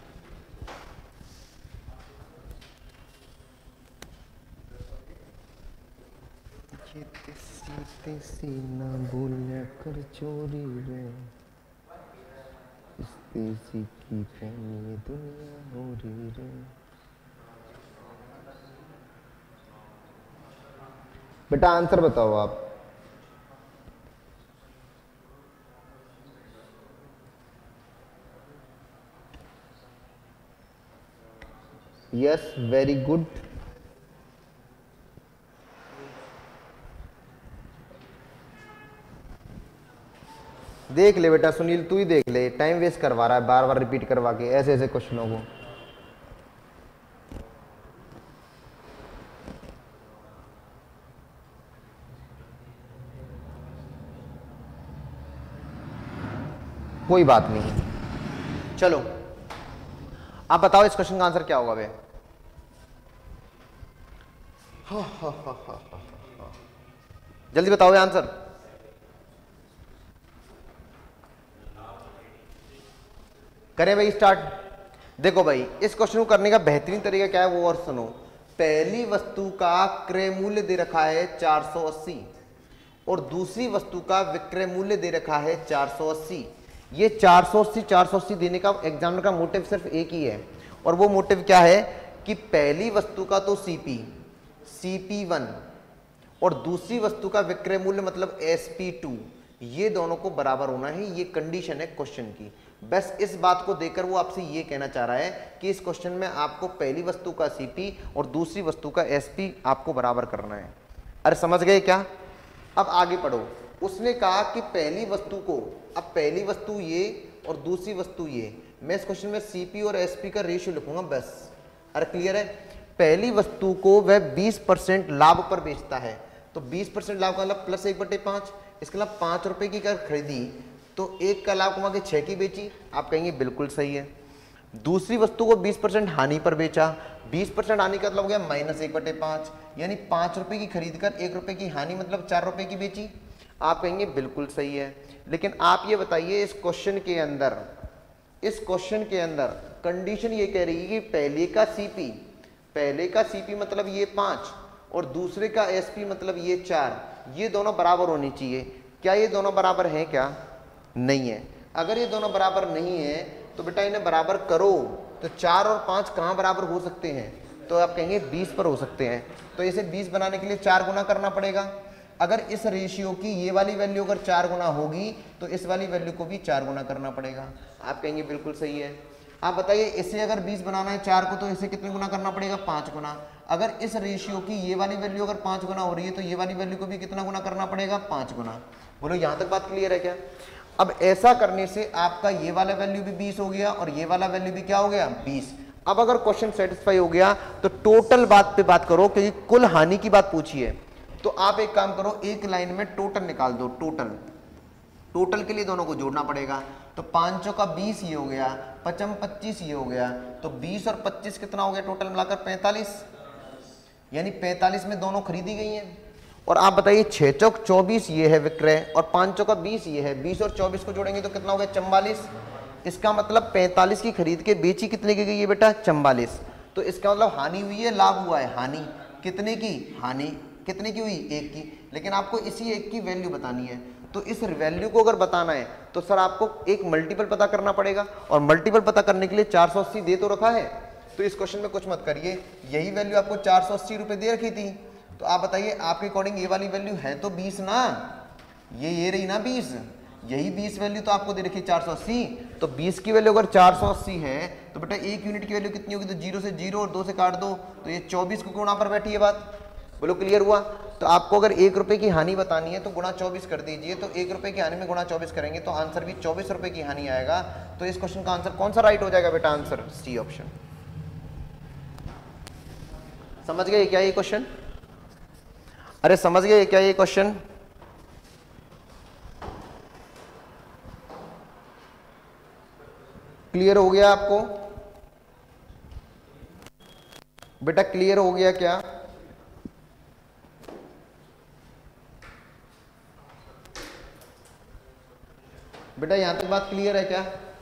देसी देसी ना बोल कर चोरी रे, इस देसी की ये दुनिया हो रही रे। बेटा आंसर बताओ आप। Yes very good. देख ले बेटा सुनील, तू ही देख ले, टाइम वेस्ट करवा रहा है बार बार रिपीट करवा के ऐसे ऐसे क्वेश्चनों को। कोई बात नहीं, चलो आप बताओ इस क्वेश्चन का आंसर क्या होगा बे। जल्दी बताओ ये आंसर। करें भाई स्टार्ट। देखो भाई इस क्वेश्चन को करने का बेहतरीन तरीका क्या है वो और सुनो। पहली वस्तु का क्रय मूल्य दे रखा है 480 और दूसरी वस्तु का विक्रय मूल्य दे रखा है 480। ये 480 देने का एग्जामिनर का मोटिव सिर्फ एक ही है, और वो मोटिव क्या है कि पहली वस्तु का तो CP1 और दूसरी वस्तु का विक्रय मूल्य मतलब SP2, ये दोनों को बराबर होना है। ये कंडीशन है क्वेश्चन की। बस इस बात को देखकर वो आपसे ये कहना चाह रहा है कि इस क्वेश्चन में आपको पहली वस्तु का CP और दूसरी वस्तु का SP आपको बराबर करना है। अरे समझ गए क्या? अब आगे पढ़ो। उसने कहा कि पहली वस्तु को, अब पहली वस्तु ये और दूसरी वस्तु ये, मैं इस क्वेश्चन में CP और SP का रेशियो लिखूंगा बस। अरे क्लियर है? पहली वस्तु को वह 20% लाभ पर बेचता है, तो 20% लाभ का मतलब +1/5। इसके अलावा 5 रुपए की अगर खरीदी तो 1 का लाभ कमा के 6 की बेची। आप कहेंगे बिल्कुल सही है। दूसरी वस्तु को 20% हानि पर बेचा, 20% हानि का मतलब हो गया -1/5, यानी 5 रुपए की खरीद कर 1 रुपए की हानि मतलब 4 रुपए की बेची। आप कहेंगे बिल्कुल सही है। लेकिन आप ये बताइए इस क्वेश्चन के अंदर कंडीशन ये कह रही है कि पहले का CP मतलब ये 5 और दूसरे का SP मतलब ये 4, ये दोनों बराबर होनी चाहिए। क्या ये दोनों बराबर हैं क्या? नहीं है। अगर ये दोनों बराबर नहीं है तो बेटा इन्हें बराबर करो। तो 4 और 5 कहाँ बराबर हो सकते हैं? तो आप कहेंगे 20 पर हो सकते हैं। तो इसे 20 बनाने के लिए 4 गुना करना पड़ेगा। अगर इस रेशियो की ये वाली वैल्यू अगर 4 गुना होगी तो इस वाली वैल्यू को भी 4 गुना करना पड़ेगा। आप कहेंगे बिल्कुल सही है। आप बताइए इसे अगर 20 बनाना है 4 को तो इसे कितने गुना करना पड़ेगा? 5 गुना। अगर इस रेशियो की ये वाली वैल्यू अगर 5 गुना हो रही है तो ये वाली वैल्यू को भी कितना गुना करना पड़ेगा? 5 गुना। बोलो यहाँ तक बात क्लियर है क्या? अब ऐसा करने से आपका ये वाला वैल्यू भी 20 हो गया और ये वाला वैल्यू भी क्या हो गया? 20। अब अगर क्वेश्चन सेटिस्फाई हो गया तो टोटल बात पे बात करो, क्योंकि कुल हानि की बात पूछी है। तो आप एक काम करो, एक लाइन में टोटल निकाल दो। टोटल के लिए दोनों को जोड़ना पड़ेगा। तो 5 चौका 20 ये हो गया, 5 25 ये हो गया, तो 20 और 25 कितना हो गया टोटल मिलाकर? 45। यानी 45 में दोनों खरीदी गई हैं। और आप बताइए 6 चौक 24 ये है विक्रय और 5 चौका 20 ये है। 20 और 24 को जोड़ेंगे तो कितना हो गया? 44। इसका मतलब 45 की खरीद के बेची कितने की गई है बेटा? 44। तो इसका मतलब हानि हुई है, लाभ हुआ है? हानि। कितने की? हानि कितने की हुई? 1 की। लेकिन आपको इसी 1 की वैल्यू बतानी है। तो इस वैल्यू को अगर बताना है तो सर आपको एक मल्टीपल पता करना पड़ेगा, और मल्टीपल पता करने के लिए 480 दे तो रखा है। तो इस क्वेश्चन में कुछ मत करिए, यही वैल्यू आपको 480 रुपए दे रखी थी। तो आप बताइए आपके अकॉर्डिंग ये वाली वैल्यू है तो 20 ना? ये रही ना 20, यही 20 वैल्यू तो आपको दे रखी है 480। तो 20 की वैल्यू अगर 480 है तो बेटा 1 यूनिट की वैल्यू कितनी होगी, तो 0 से 0 और 2 से काट दो तो ये 24 को गुणा पर बैठी है बात। बोलो क्लियर हुआ। तो आपको अगर 1 रुपए की हानि बतानी है तो गुणा 24 कर दीजिए, तो 1 रुपए की हानि में गुणा 24 करेंगे तो आंसर भी 24 रुपए की हानि आएगा। तो इस क्वेश्चन का आंसर कौन सा राइट हो जाएगा बेटा, आंसर सी ऑप्शन। समझ गए क्या ये क्वेश्चन? अरे समझ गए क्या ये क्वेश्चन? क्लियर हो गया आपको बेटा, क्लियर हो गया क्या? बेटा यहां तक बात क्लियर है क्या?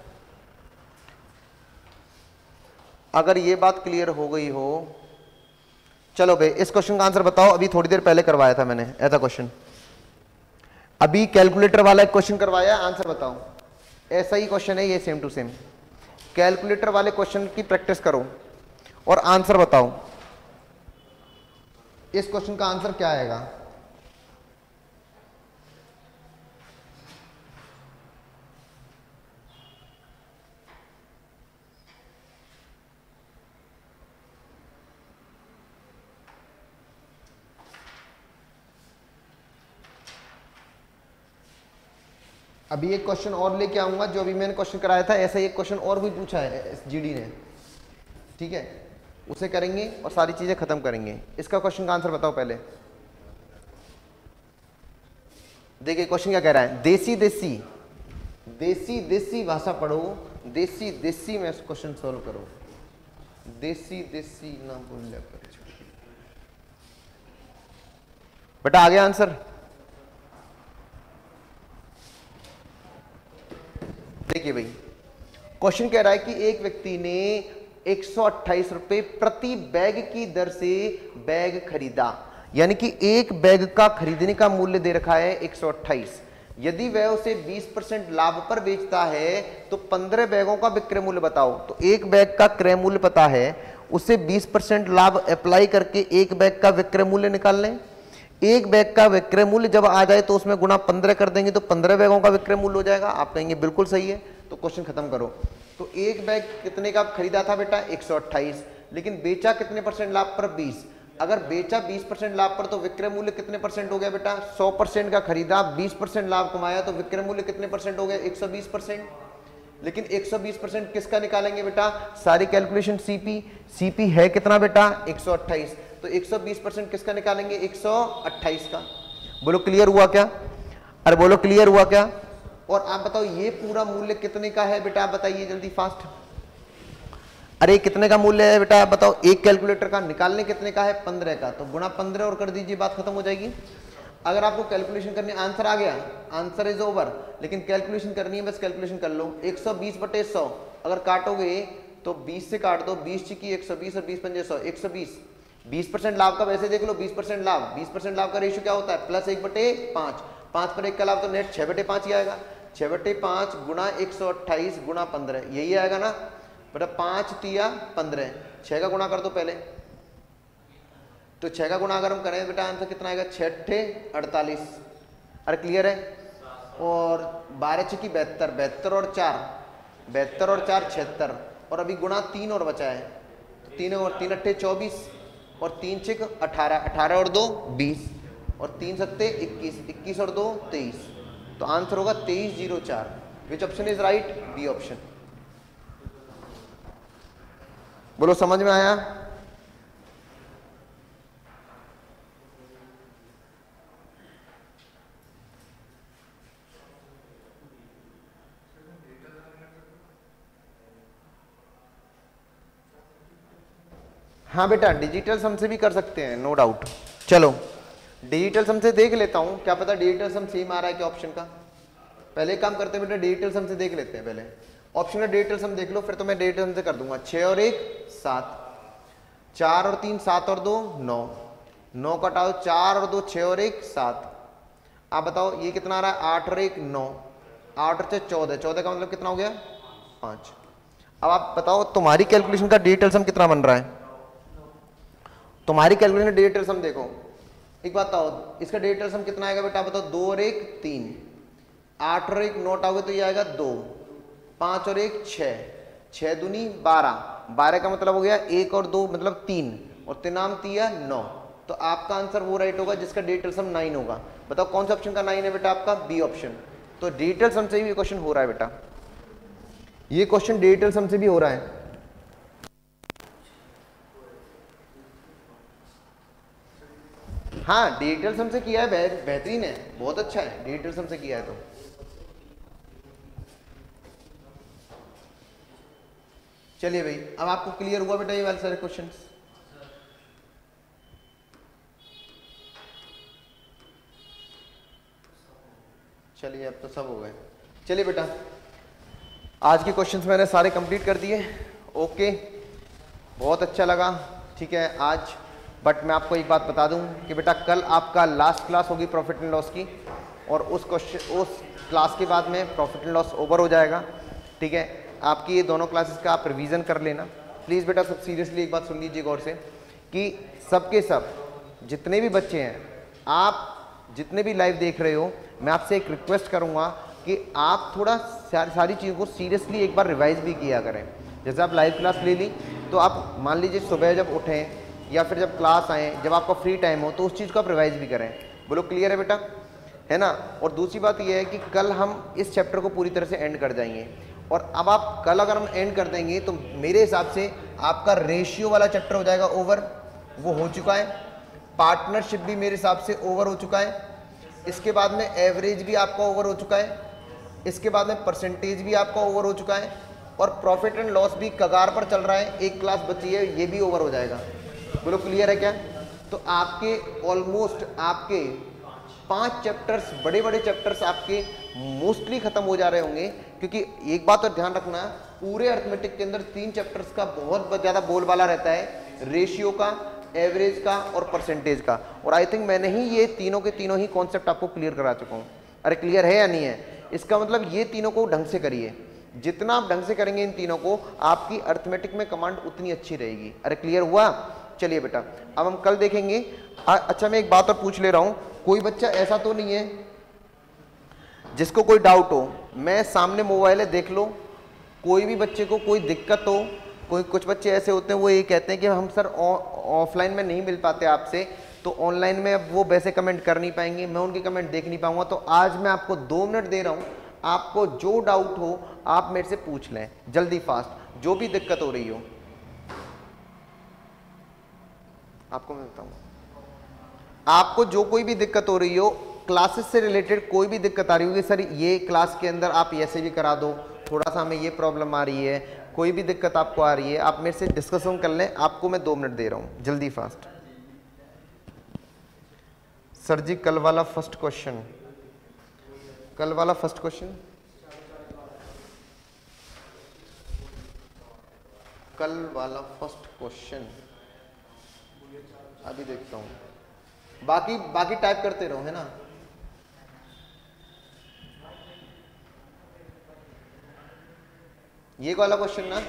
अगर ये बात क्लियर हो गई हो, चलो भाई इस क्वेश्चन का आंसर बताओ। अभी थोड़ी देर पहले करवाया था मैंने ऐसा क्वेश्चन, अभी कैलकुलेटर वाला एक क्वेश्चन करवाया, आंसर बताओ। ऐसा ही क्वेश्चन है ये, सेम टू सेम। कैलकुलेटर वाले क्वेश्चन की प्रैक्टिस करो और आंसर बताओ। इस क्वेश्चन का आंसर क्या आएगा? अभी एक क्वेश्चन और लेके आऊंगा, जो अभी मैंने क्वेश्चन कराया था ऐसा ही एक क्वेश्चन और भी पूछा है जीडी ने, ठीक है, उसे करेंगे और सारी चीजें खत्म करेंगे। इसका क्वेश्चन का आंसर बताओ पहले। देखिए क्वेश्चन क्या कह रहा है, देसी देसी देसी देसी भाषा पढ़ो, देसी देसी में क्वेश्चन सॉल्व करो, देसी देसी ना बोलिया करो बेटा। आ गया आंसर? देखिए भाई क्वेश्चन कह रहा है कि एक व्यक्ति ने 128 रुपए प्रति बैग की दर से बैग खरीदा, यानी कि एक बैग का खरीदने का मूल्य दे रखा है 128। यदि वह उसे 20% लाभ पर बेचता है तो 15 बैगों का विक्रय मूल्य बताओ। तो एक बैग का क्रय मूल्य पता है, उसे 20% लाभ अप्लाई करके एक बैग का विक्रय मूल्य निकाल लें। एक बैग का विक्रय मूल्य जब आ जाए तो उसमें गुणा 15 कर देंगे तो 15 बैगों का विक्रय मूल्य हो जाएगा। आप कहेंगे बिल्कुल सही है, तो क्वेश्चन खत्म करो। तो एक बैग कितने का खरीदा था बेटा 128, लेकिन बेचा कितने परसेंट लाभ पर 20। अगर बेचा 20% लाभ पर तो विक्रय मूल्य कितने परसेंट हो गया बेटा, 100% का खरीदा, 20% लाभ कमाया तो विक्रय मूल्य कितने परसेंट हो गया 120%। लेकिन 120% किसका निकालेंगे बेटा, सारी कैलकुलेशन सीपी है कितना बेटा 128, तो 120% किसका निकालेंगे 128 का। बोलो क्लियर हुआ क्या? अरे बोलो क्लियर हुआ क्या? और आप बताओ ये पूरा मूल्य कितने का है बेटा, आप बताइए जल्दी फास्ट। अरे कितने का मूल्य है बेटा आप बताओ, एक कैलकुलेटर का निकालने कितने का है 15 का, तो गुणा 15 और कर दीजिए, बात खत्म हो जाएगी। अगर आपको कैलकुलेशन करनी, आंसर आ गया, आंसर इज ओवर, लेकिन कैलकुलेशन करनी है, बस कैलकुलेशन कर लो। 120/100 अगर काटोगे तो 20 से काट दो, 20 की 120 और 20×5 120। 20% लाभ का वैसे देख लो, 20% लाभ, 20% लाभ का रेशियो क्या होता है +1/5, 5 पर 1 का लाभ तो नेट 6/5 ही आएगा। 6/5 गुणा 128 गुणा 15, यही आएगा ना बेटा। 5 तिया 15, 6 का गुणा कर दो पहले, तो 6 का गुणा अगर हम करें बेटा आंसर कितना आएगा 6 48। अरे क्लियर है? और 12 6 72, 72 और 4 76, और अभी गुणा 3 और बचा है, 3 और 3 8 24 और 3 6 18, 18 और 2 20 और 3 7 21, 21 और 2 23, तो आंसर होगा 2304। Which option is right? B option. बोलो समझ में आया? हाँ बेटा डिजिटल सम से भी कर सकते हैं, नो डाउट। चलो डिजिटल सम से देख लेता हूं, क्या पता डिजिटल सम सेम आ रहा है क्या ऑप्शन का। पहले काम करते हैं बेटा, डिजिटल सम से देख लेते हैं पहले। ऑप्शन का डिजिटल सम देख लो, फिर तो मैं डिजिटल सम से कर दूंगा। 6 और 1 7, 4 और 3 7 और 2 9, 9 कटाओ 4 और 2 6 और 1 7। आप बताओ ये कितना आ रहा है 8 और 1 9, 8 और 6 14, 14 का मतलब कितना हो गया 5। अब आप बताओ तुम्हारी कैलकुलेशन का डिजिटल सम कितना बन रहा है, तुम्हारी कैलकुलेशन डिजिटल सम देखो एक बात बताओ, इसका डिजिटल सम कितना आएगा बेटा बताओ? 2 और 1 3, 8 और 1 9 आओगे तो ये आएगा 2, 5 और 1 6, 6 दूनी 12, 12 का मतलब हो गया 1 और 2 मतलब 3, और 3 3 9। तो आपका आंसर वो राइट होगा जिसका डिजिटल सम 9 होगा। बताओ कौन सा ऑप्शन का 9 है बेटा? आपका बी ऑप्शन। तो डिजिटल सम से भी क्वेश्चन हो रहा है बेटा, ये क्वेश्चन डिजिटल सम से भी हो रहा है। हाँ डिजिटल सम से किया है, बेहतरीन है, बहुत अच्छा है, डिजिटल सम से किया है। तो चलिए भाई, अब आपको क्लियर हुआ बेटा ये वाले सारे क्वेश्चंस? चलिए अब तो सब हो गए। चलिए बेटा, आज के क्वेश्चंस मैंने सारे कंप्लीट कर दिए। ओके, बहुत अच्छा लगा, ठीक है आज। बट मैं आपको एक बात बता दूं कि बेटा कल आपका लास्ट क्लास होगी प्रॉफिट एंड लॉस की, और उस क्लास के बाद में प्रॉफिट एंड लॉस ओवर हो जाएगा, ठीक है। आपकी ये दोनों क्लासेस का आप रिवीजन कर लेना प्लीज़ बेटा। सब सीरियसली एक बात सुन लीजिए गौर से कि सबके सब जितने भी बच्चे हैं, आप जितने भी लाइव देख रहे हो, मैं आपसे एक रिक्वेस्ट करूँगा कि आप थोड़ा सारी चीज़ों को सीरियसली एक बार रिवाइज भी किया करें। जैसे आप लाइव क्लास ले ली तो आप मान लीजिए सुबह जब उठें या फिर जब क्लास आए, जब आपका फ्री टाइम हो, तो उस चीज़ को आप रिवाइज भी करें। बोलो क्लियर है बेटा, है ना। और दूसरी बात यह है कि कल हम इस चैप्टर को पूरी तरह से एंड कर जाएंगे, और अब आप कल अगर हम एंड कर देंगे तो मेरे हिसाब से आपका रेशियो वाला चैप्टर हो जाएगा ओवर, वो हो चुका है। पार्टनरशिप भी मेरे हिसाब से ओवर हो चुका है। इसके बाद में एवरेज भी आपका ओवर हो चुका है। इसके बाद में परसेंटेज भी आपका ओवर हो चुका है, और प्रॉफिट एंड लॉस भी कगार पर चल रहा है, एक क्लास बची है, ये भी ओवर हो जाएगा। बोलो क्लियर है क्या? तो आपके ऑलमोस्ट आपके 5 चैप्टर्स, बड़े बड़े चैप्टर्स आपके मोस्टली खत्म हो जा रहे होंगे। क्योंकि एक बात और ध्यान रखना, पूरे अर्थमेटिक के अंदर 3 चैप्टर्स का बहुत ज़्यादा बोलबाला रहता है, रेशियो का, एवरेज का और परसेंटेज का। और आई थिंक मैंने ही ये तीनों के तीनों ही कॉन्सेप्ट आपको क्लियर करा चुका हूँ। अरे क्लियर है या नहीं है? इसका मतलब ये तीनों को ढंग से करिए, जितना आप ढंग से करेंगे इन तीनों को, आपकी अर्थमेटिक में कमांड उतनी अच्छी रहेगी। अरे क्लियर हुआ? चलिए बेटा, अब हम कल देखेंगे। अच्छा मैं एक बात और पूछ ले रहा हूँ, कोई बच्चा ऐसा तो नहीं है जिसको कोई डाउट हो? मैं सामने मोबाइल है, देख लो, कोई भी बच्चे को कोई दिक्कत हो। कुछ बच्चे ऐसे होते हैं वो ये कहते हैं कि हम सर ऑफलाइन में नहीं मिल पाते आपसे, तो ऑनलाइन में अब वो वैसे कमेंट कर नहीं पाएंगे, मैं उनके कमेंट देख नहीं पाऊंगा। तो आज मैं आपको 2 मिनट दे रहा हूँ, आपको जो डाउट हो आप मेरे से पूछ लें, जल्दी फास्ट, जो भी दिक्कत हो रही हो। आपको मैं बताऊँ, आपको जो कोई भी दिक्कत हो रही हो, क्लासेस से रिलेटेड कोई भी दिक्कत आ रही होगी, सर ये क्लास के अंदर आप ऐसे भी करा दो, थोड़ा सा हमें ये प्रॉब्लम आ रही है, कोई भी दिक्कत आपको आ रही है, आप मेरे से डिस्कशन कर लें। आपको मैं 2 मिनट दे रहा हूँ, जल्दी फास्ट। सर जी कल वाला फर्स्ट क्वेश्चन, कल वाला फर्स्ट क्वेश्चन, कल वाला फर्स्ट क्वेश्चन अभी देखता हूँ, बाकी टाइप करते रहो, है ना। ये वाला क्वेश्चन ना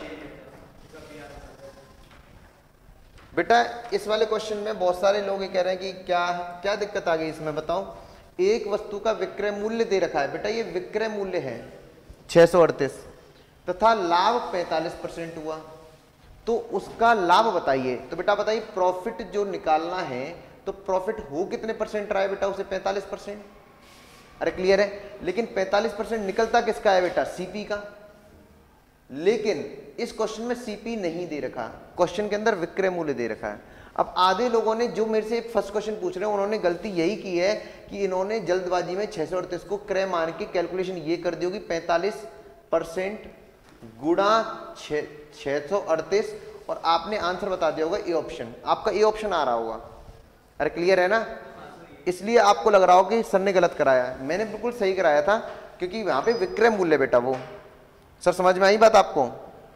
बेटा, इस वाले क्वेश्चन में बहुत सारे लोग ये कह रहे हैं कि क्या दिक्कत आ गई इसमें, बताओ। एक वस्तु का विक्रय मूल्य दे रखा है बेटा, ये विक्रय मूल्य है 638 तथा लाभ 45% हुआ, तो उसका लाभ बताइए। तो बेटा बताइए प्रॉफिट जो निकालना है, तो प्रॉफिट हो कितने परसेंट रहा है बेटा? उसे 45%। अरे क्लियर है, लेकिन 45% निकलता किसका है बेटा? सीपी का। लेकिन इस क्वेश्चन में सीपी नहीं दे रखा, क्वेश्चन के अंदर विक्रय मूल्य दे रखा है। अब आधे लोगों ने जो मेरे से फर्स्ट क्वेश्चन पूछ रहे हैं, उन्होंने गलती यही की है कि इन्होंने जल्दबाजी में 638 को क्रय मान के कैलकुलेशन ये कर दी होगी 45% गुणा 638, और आपने आंसर बता दिया होगा ए ऑप्शन, आपका ए ऑप्शन आ रहा होगा। अरे क्लियर है ना? इसलिए आपको लग रहा हो कि सर ने गलत कराया, मैंने बिल्कुल सही कराया था, क्योंकि वहां पे विक्रय मूल्य बेटा वो। सर समझ में आई बात आपको?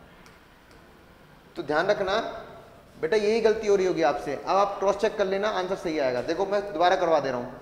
तो ध्यान रखना बेटा, यही गलती हो रही होगी आपसे। अब आप क्रॉस चेक कर लेना, आंसर सही आएगा। देखो मैं दोबारा करवा दे रहा हूं,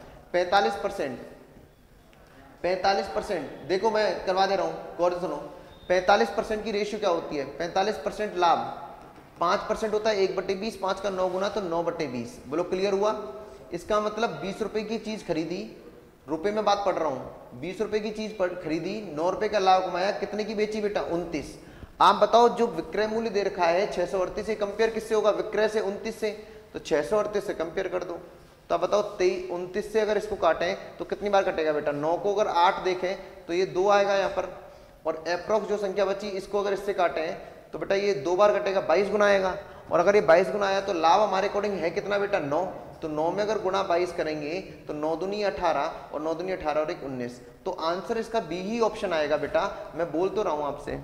45%, देखो मैं करवा दे रहा हूं, गौर से सुनो। 45% की रेशियो क्या होती है? 45% लाभ 5% होता है, 1/20, 5 का 9 गुना तो 9/20। बोलो क्लियर हुआ? इसका मतलब 20 रुपए की चीज खरीदी, रुपए में बात पढ़ रहा हूं, 20 रुपए की चीज खरीदी, 9 रुपए का लाभ कमाया, कितने की बेची बेटा 29। आप बताओ जो विक्रय मूल्य दे रखा है 638 से कंपेयर किससे होगा, विक्रय से 29 से, तो 638 से कंपेयर कर दो। तो आप बताओ 29 से अगर इसको काटें तो कितनी बार कटेगा बेटा, 9 को अगर 8 देखें तो ये 2 आएगा यहाँ पर, और अप्रोक्स जो संख्या बची इसको अगर इससे काटें तो बेटा ये 2 बार कटेगा, 22 गुना आएगा। और अगर ये 22 गुना आया तो लाभ हमारे अकॉर्डिंग है कितना बेटा 9, तो 9 में अगर गुना 22 करेंगे तो 9 दूनी 18 और 9 दूनी 18 और 1 19, तो आंसर इसका बी ही ऑप्शन आएगा बेटा। मैं बोल तो रहा हूं आपसे,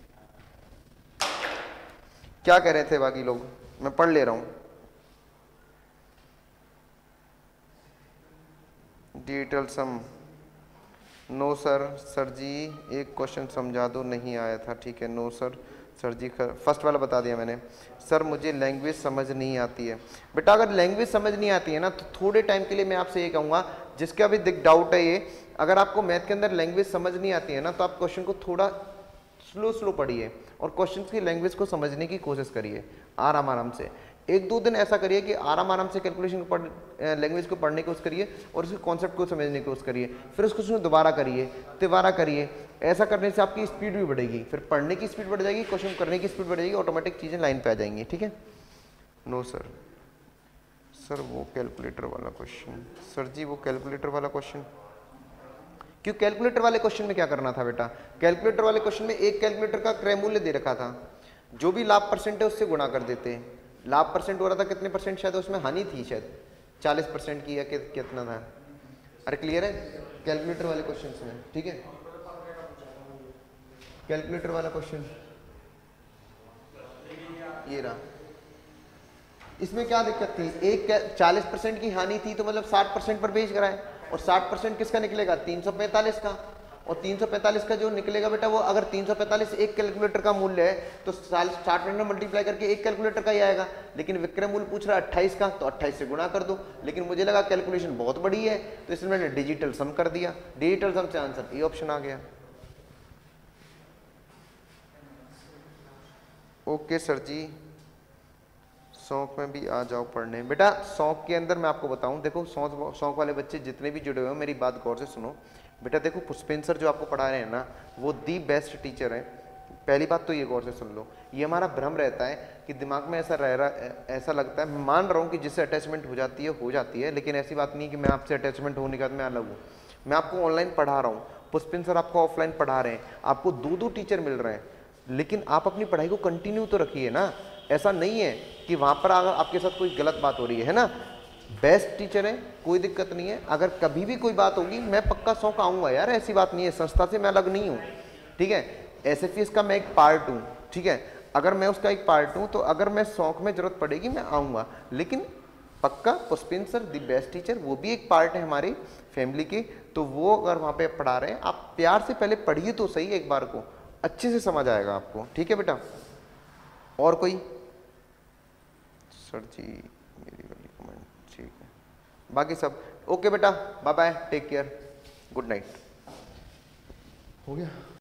क्या कह रहे थे बाकी लोग, मैं पढ़ ले रहा हूं। Digital sum, no sir ji एक क्वेश्चन समझा दो, नहीं आया था, ठीक है नो सर जी फर्स्ट वाला बता दिया मैंने। सर मुझे लैंग्वेज समझ नहीं आती है। बेटा अगर लैंग्वेज समझ नहीं आती है ना तो थोड़े टाइम के लिए मैं आपसे ये कहूँगा, जिसका भी डाउट है ये, अगर आपको मैथ के अंदर लैंग्वेज समझ नहीं आती है ना तो आप क्वेश्चन को थोड़ा स्लो पढ़िए और क्वेश्चन की लैंग्वेज को समझने की कोशिश करिए आराम से। 1-2 दिन ऐसा करिए कि आराम से कैलकुलेशन लैंग्वेज को पढ़ने की कोशिश करिए और उसके कॉन्सेप्ट को समझने की कोशिश करिए, फिर उसको उसमें दोबारा करिए। ऐसा करने से आपकी स्पीड भी बढ़ेगी, फिर पढ़ने की स्पीड बढ़ जाएगी, क्वेश्चन करने की स्पीड बढ़ जाएगी, ऑटोमेटिक चीज़ें लाइन पे आ जाएंगी, ठीक है। नो सर वो कैलकुलेटर वाला क्वेश्चन, सर जी वो कैलकुलेटर वाला क्वेश्चन क्यों, कैलकुलेटर वाले क्वेश्चन में क्या करना था बेटा, कैलकुलेटर वाले क्वेश्चन में एक कैलकुलेटर का क्रय मूल्य दे रखा था, जो भी लाभ परसेंट है उससे गुणा कर देते। लाभ परसेंट हो रहा था कितने परसेंट, शायद उसमें हानि थी शायद 40% की या कितना था। अरे क्लियर है कैलकुलेटर वाले क्वेश्चन में, ठीक है। कैलकुलेटर वाला क्वेश्चन ये रहा, इसमें क्या दिक्कत थी, एक 40% की हानि थी तो मतलब 60% पर बेच कराए, और 60% किसका निकलेगा 345 का, और 345 का जो निकलेगा बेटा वो अगर 345 एक कैलकुलेटर का मूल्य है तो 60 में मल्टीप्लाई करके एक कैलकुलेटर का ही आएगा, लेकिन विक्रय मूल्य पूछ रहा है 28 का, तो 28 से गुणा कर दो। लेकिन मुझे लगा कैलकुलेशन बहुत बड़ी है तो इसलिए मैंने डिजिटल सम कर दिया, डिजिटल सम से आंसर ये ऑप्शन आ गया। ओके सर जी, शौक में भी आ जाओ पढ़ने। बेटा शौक के अंदर मैं आपको बताऊं, देखो शौक वाले बच्चे जितने भी जुड़े हुए हैं मेरी बात गौर से सुनो बेटा। देखो पुष्पेंद्र सर जो आपको पढ़ा रहे हैं ना वो दी बेस्ट टीचर हैं, पहली बात तो ये गौर से सुन लो। ये हमारा भ्रम रहता है कि दिमाग में ऐसा लगता है, मैं मान रहा हूँ कि जिससे अटैचमेंट हो जाती है, लेकिन ऐसी बात नहीं कि मैं आपसे अटैचमेंट होने के बाद मैं अलग हूँ। मैं आपको ऑनलाइन पढ़ा रहा हूँ, पुष्पेंद्र सर आपको ऑफलाइन पढ़ा रहे हैं, आपको 2 टीचर मिल रहे हैं, लेकिन आप अपनी पढ़ाई को कंटिन्यू तो रखिए ना। ऐसा नहीं है कि वहाँ पर अगर आपके साथ कोई गलत बात हो रही है ना, बेस्ट टीचर है, कोई दिक्कत नहीं है। अगर कभी भी कोई बात होगी मैं पक्का 100 का आऊँगा यार, ऐसी बात नहीं है, संस्था से मैं अलग नहीं हूँ, ठीक है। SFS का मैं एक पार्ट हूँ, ठीक है। अगर मैं उसका एक पार्ट हूँ तो अगर मैं 100 में जरूरत पड़ेगी मैं आऊँगा, लेकिन पक्का Pushpendra sir the best teacher वो भी एक पार्ट है हमारी फैमिली की, तो वो अगर वहाँ पे पढ़ा रहे हैं आप प्यार से पहले पढ़िए तो सही, एक बार को अच्छे से समझ आएगा आपको, ठीक है बेटा। और कोई सर जी मेरी वाली कमेंट ठीक है, बाकी सब ओके बेटा, bye bye, take care, good night. हो गया।